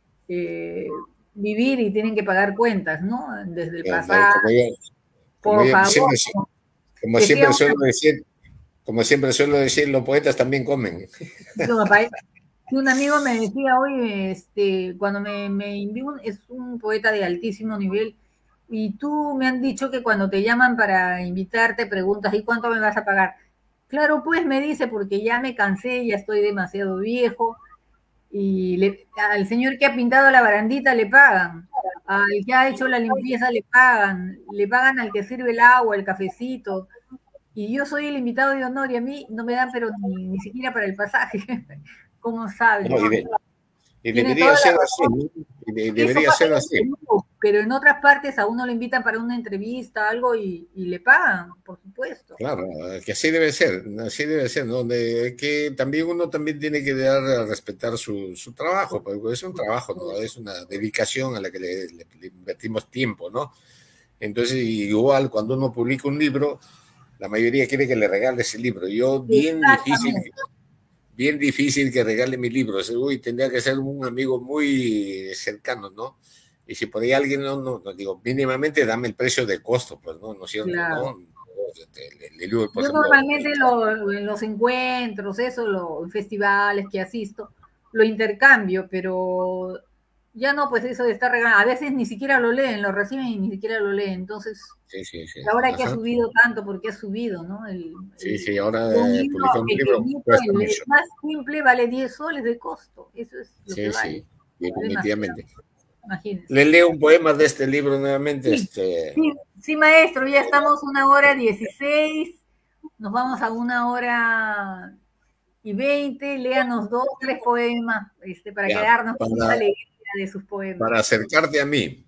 eh, vivir y tienen que pagar cuentas, ¿no? Desde el pasado. Como yo, como por yo favor. Siempre, como siempre suelo decir, como siempre suelo decir, los poetas también comen. No, un amigo me decía hoy, este, cuando me, me envió, es un poeta de altísimo nivel, y tú me han dicho que cuando te llaman para invitarte preguntas, ¿y cuánto me vas a pagar? Claro, pues me dice, porque ya me cansé, ya estoy demasiado viejo, y le, al señor que ha pintado la barandita le pagan. al que ha hecho la limpieza le pagan, le pagan al que sirve el agua, el cafecito, y yo soy el invitado de honor y a mí no me dan pero ni, ni siquiera para el pasaje. ¿Cómo saben? No, y, de, y Tiene debería toda ser la así, razón. ¿no? Y de- Eso debería pasa ser en así. Perú, pero en otras partes a uno le invitan para una entrevista, algo, y, y le pagan, por supuesto. Claro, que así debe ser, así debe ser, ¿no? De que también uno también tiene que dar a respetar su, su trabajo, porque es un trabajo, ¿no? Es una dedicación a la que le, le- le invertimos tiempo, ¿no? Entonces, igual cuando uno publica un libro, la mayoría quiere que le regales el libro. Yo, bien difícil, Exactamente. bien difícil que regale mi libro. Uy, tendría que ser un amigo muy cercano, ¿no? Y si por ahí alguien, no, no, no digo, mínimamente dame el precio de costo, pues, ¿no? ¿No es cierto? Claro. ¿No? El, el libro, por Yo ejemplo, normalmente lo, en los encuentros, eso, los festivales que asisto, lo intercambio, pero ya no, pues eso de estar regalando, a veces ni siquiera lo leen, lo reciben y ni siquiera lo leen, entonces, sí, sí, sí. ahora que ha Ajá. subido tanto, porque ha subido, ¿no? El, Sí, el, sí, ahora un eh, libro publicar un libro pequeñito, cuesta el, el mucho. más simple vale diez soles de costo, eso es lo que Sí, vale, sí, demasiado, definitivamente. imagínense. Le leo un poema de este libro nuevamente. Sí, Este, sí, sí, maestro, ya estamos una hora dieciséis, nos vamos a una hora y veinte, léanos dos, tres poemas, este, para ya, quedarnos con esa para, alegría de sus poemas. para acercarte a mí.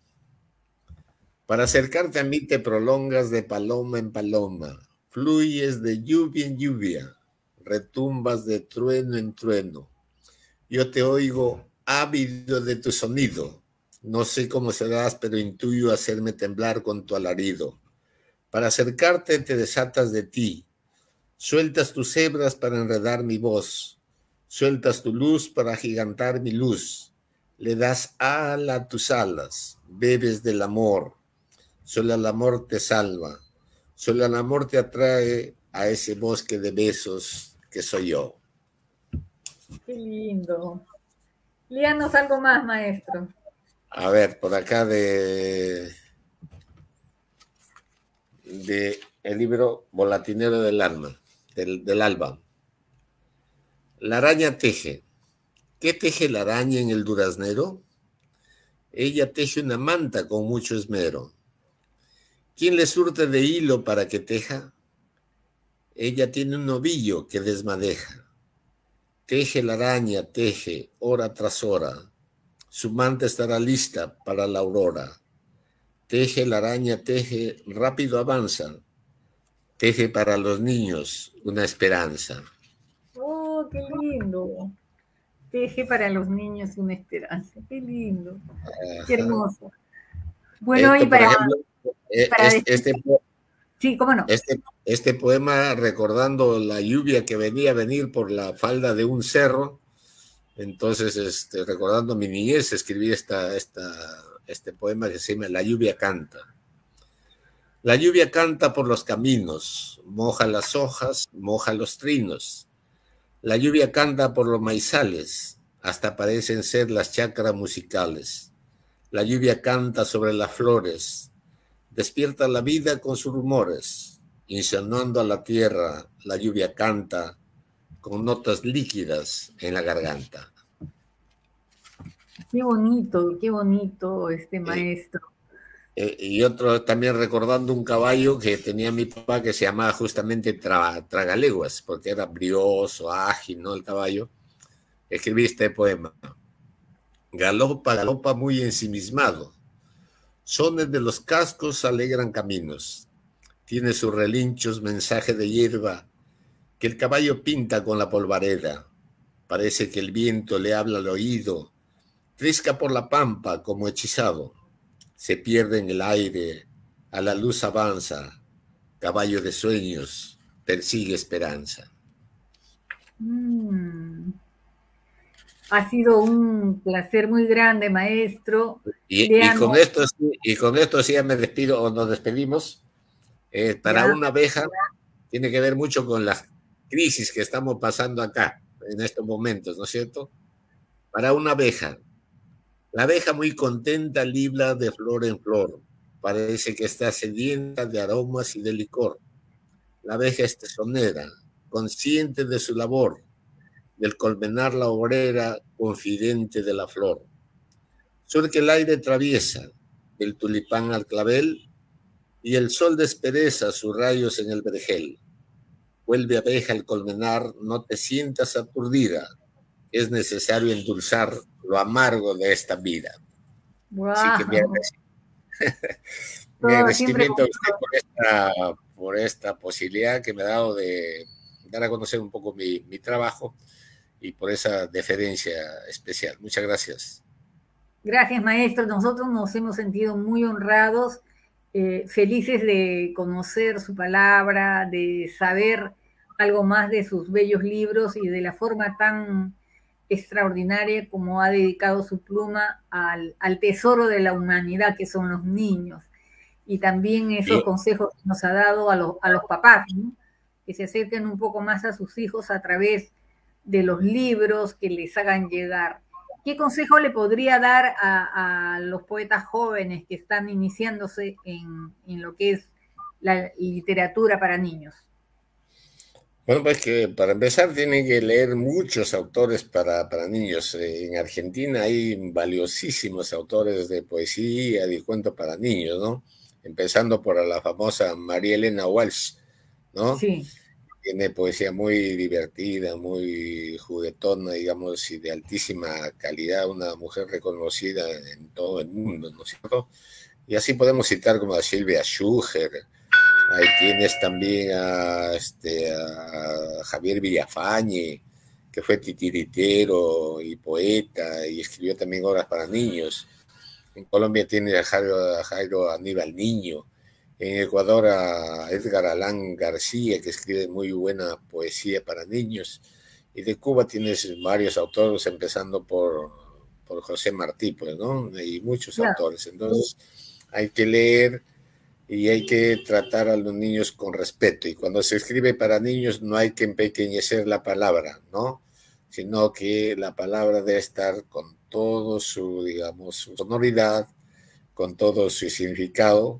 Para acercarte a mí te prolongas de paloma en paloma, fluyes de lluvia en lluvia, retumbas de trueno en trueno. Yo te oigo ávido de tu sonido. No sé cómo serás, pero intuyo hacerme temblar con tu alarido. Para acercarte te desatas de ti. Sueltas tus hebras para enredar mi voz. Sueltas tu luz para agigantar mi luz. Le das ala a tus alas. Bebes del amor. Solo el amor te salva. Solo el amor te atrae a ese bosque de besos que soy yo. Qué lindo. Léanos algo más, maestro. A ver, por acá de, de el libro Volatinero del alma, del, del alba. La araña teje. ¿Qué teje la araña en el duraznero? Ella teje una manta con mucho esmero. ¿Quién le surte de hilo para que teja? Ella tiene un ovillo que desmadeja. Teje la araña, teje, hora tras hora. Su manta estará lista para la aurora. Teje la araña, teje, rápido avanza. Teje para los niños una esperanza. Oh, qué lindo. Teje para los niños una esperanza. Qué lindo. Qué Ajá. hermoso. Bueno, Esto, y por para, ejemplo, para este, este, sí, cómo no. este, este poema recordando la lluvia que venía a venir por la falda de un cerro. Entonces, este, recordando mi niñez, escribí esta, esta, este poema que se llama La lluvia canta. La lluvia canta por los caminos, moja las hojas, moja los trinos. La lluvia canta por los maizales, hasta parecen ser las chacras musicales. La lluvia canta sobre las flores, despierta la vida con sus rumores, insinuando a la tierra, la lluvia canta con notas líquidas en la garganta. Qué bonito, qué bonito este Eh, maestro. eh, y otro también recordando un caballo que tenía mi papá que se llamaba justamente tra, Tragaleguas, porque era brioso, ágil, ¿no? El caballo. Escribí este poema. Galopa, galopa muy ensimismado. Sones de los cascos alegran caminos. Tiene sus relinchos mensaje de hierba que el caballo pinta con la polvareda. Parece que el viento le habla al oído. Trisca por la pampa como hechizado. Se pierde en el aire. A la luz avanza. Caballo de sueños. Persigue esperanza. Mm. Ha sido un placer muy grande, maestro. Y, y, con esto, y con esto sí ya me despido o nos despedimos. Eh, para ya. una abeja tiene que ver mucho con la crisis que estamos pasando acá en estos momentos, ¿no es cierto? Para una abeja, la abeja muy contenta libra de flor en flor, parece que está sedienta de aromas y de licor. La abeja es tesonera, consciente de su labor, del colmenar la obrera, confidente de la flor. Surque el aire traviesa, del tulipán al clavel, y el sol despereza sus rayos en el vergel. Vuelve abeja al colmenar, no te sientas aturdida, es necesario endulzar lo amargo de esta vida. Así que mi, Wow. mi Todo siempre agradecimiento con... a usted por esta, por esta posibilidad que me ha dado de dar a conocer un poco mi, mi trabajo y por esa deferencia especial. Muchas gracias. Gracias, maestro. Nosotros nos hemos sentido muy honrados, eh, felices de conocer su palabra, de saber algo más de sus bellos libros y de la forma tan extraordinaria como ha dedicado su pluma al, al tesoro de la humanidad que son los niños. Y también esos Yo, consejos que nos ha dado a los, a los papás, ¿no? Que se acerquen un poco más a sus hijos a través de los libros que les hagan llegar. ¿Qué consejo le podría dar a, a los poetas jóvenes que están iniciándose en, en lo que es la literatura para niños? bueno, pues que para empezar tienen que leer muchos autores para, para niños. Eh, En Argentina hay valiosísimos autores de poesía y cuento para niños, ¿no? Empezando por la famosa María Elena Walsh, ¿no? Sí, Tiene poesía muy divertida, muy juguetona, digamos, y de altísima calidad, una mujer reconocida en todo el mundo, ¿no es cierto? Y así podemos citar como a Silvia Schuher. Ahí tienes también a, este, a Javier Villafañe, que fue titiritero y poeta y escribió también obras para niños. En Colombia tiene a Jairo, a Jairo Aníbal Niño. En Ecuador a Edgar Allan García, que escribe muy buena poesía para niños. Y de Cuba tienes varios autores, empezando por, por José Martí, pues, ¿no? Y muchos claro. autores. Entonces hay que leer y hay que tratar a los niños con respeto. Y cuando se escribe para niños no hay que empequeñecer la palabra, ¿no? Sino que la palabra debe estar con todo su, digamos, su sonoridad, con todo su significado,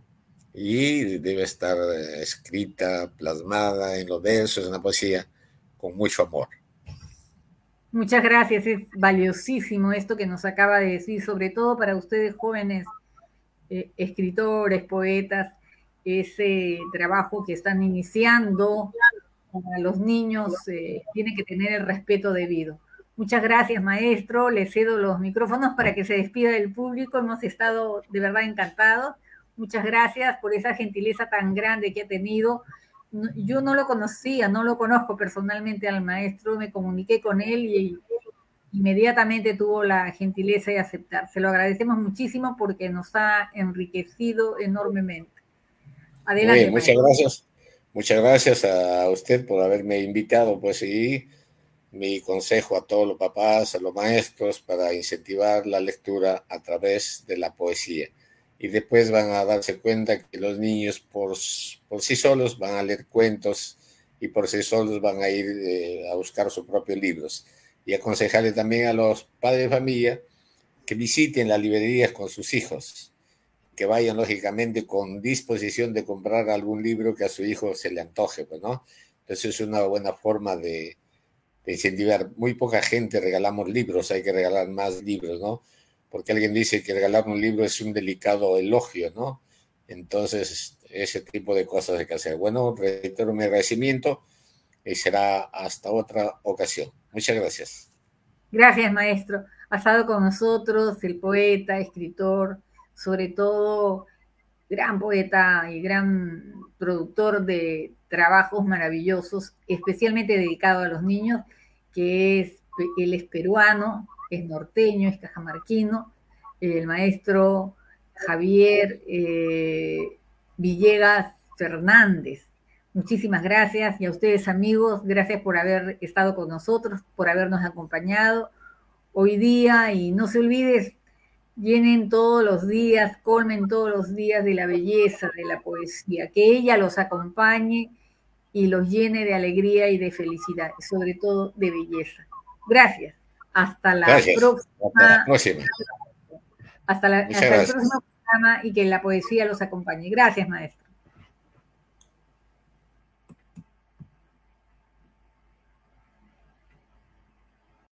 y debe estar escrita, plasmada en los versos, en la poesía, con mucho amor. Muchas gracias, es valiosísimo esto que nos acaba de decir, sobre todo para ustedes jóvenes eh, escritores, poetas, ese trabajo que están iniciando para los niños eh, tiene que tener el respeto debido. Muchas gracias, maestro. Le cedo los micrófonos para que se despida del público. Hemos estado de verdad encantados. Muchas gracias por esa gentileza tan grande que ha tenido. Yo no lo conocía, no lo conozco personalmente al maestro, me comuniqué con él y inmediatamente tuvo la gentileza de aceptar. Se lo agradecemos muchísimo porque nos ha enriquecido enormemente. Muy Adelante, bien, muchas maestro. gracias. Muchas gracias a usted por haberme invitado, pues, y mi consejo a todos los papás, a los maestros, para incentivar la lectura a través de la poesía. Y después van a darse cuenta que los niños por, por sí solos van a leer cuentos y por sí solos van a ir eh, a buscar sus propios libros. Y aconsejarle también a los padres de familia que visiten las librerías con sus hijos, que vayan lógicamente con disposición de comprar algún libro que a su hijo se le antoje, pues, ¿no? Entonces es una buena forma de, de incentivar. Muy poca gente regalamos libros, hay que regalar más libros, ¿no? Porque alguien dice que regalar un libro es un delicado elogio, ¿no? Entonces, ese tipo de cosas hay que hacer. Bueno, reitero mi agradecimiento y será hasta otra ocasión. Muchas gracias. Gracias, maestro. Ha estado con nosotros el poeta, escritor, sobre todo gran poeta y gran productor de trabajos maravillosos, especialmente dedicado a los niños, que es, él es peruano, es norteño, es cajamarquino, el maestro Javier eh, Villegas Fernández. Muchísimas gracias y a ustedes amigos, gracias por haber estado con nosotros, por habernos acompañado hoy día y no se olviden, llenen todos los días, colmen todos los días de la belleza de la poesía, que ella los acompañe y los llene de alegría y de felicidad, y sobre todo de belleza. Gracias. Hasta la Gracias. próxima. Hasta la próxima. Hasta, la, Muchas hasta el gracias. próximo programa y que la poesía los acompañe. Gracias, maestro.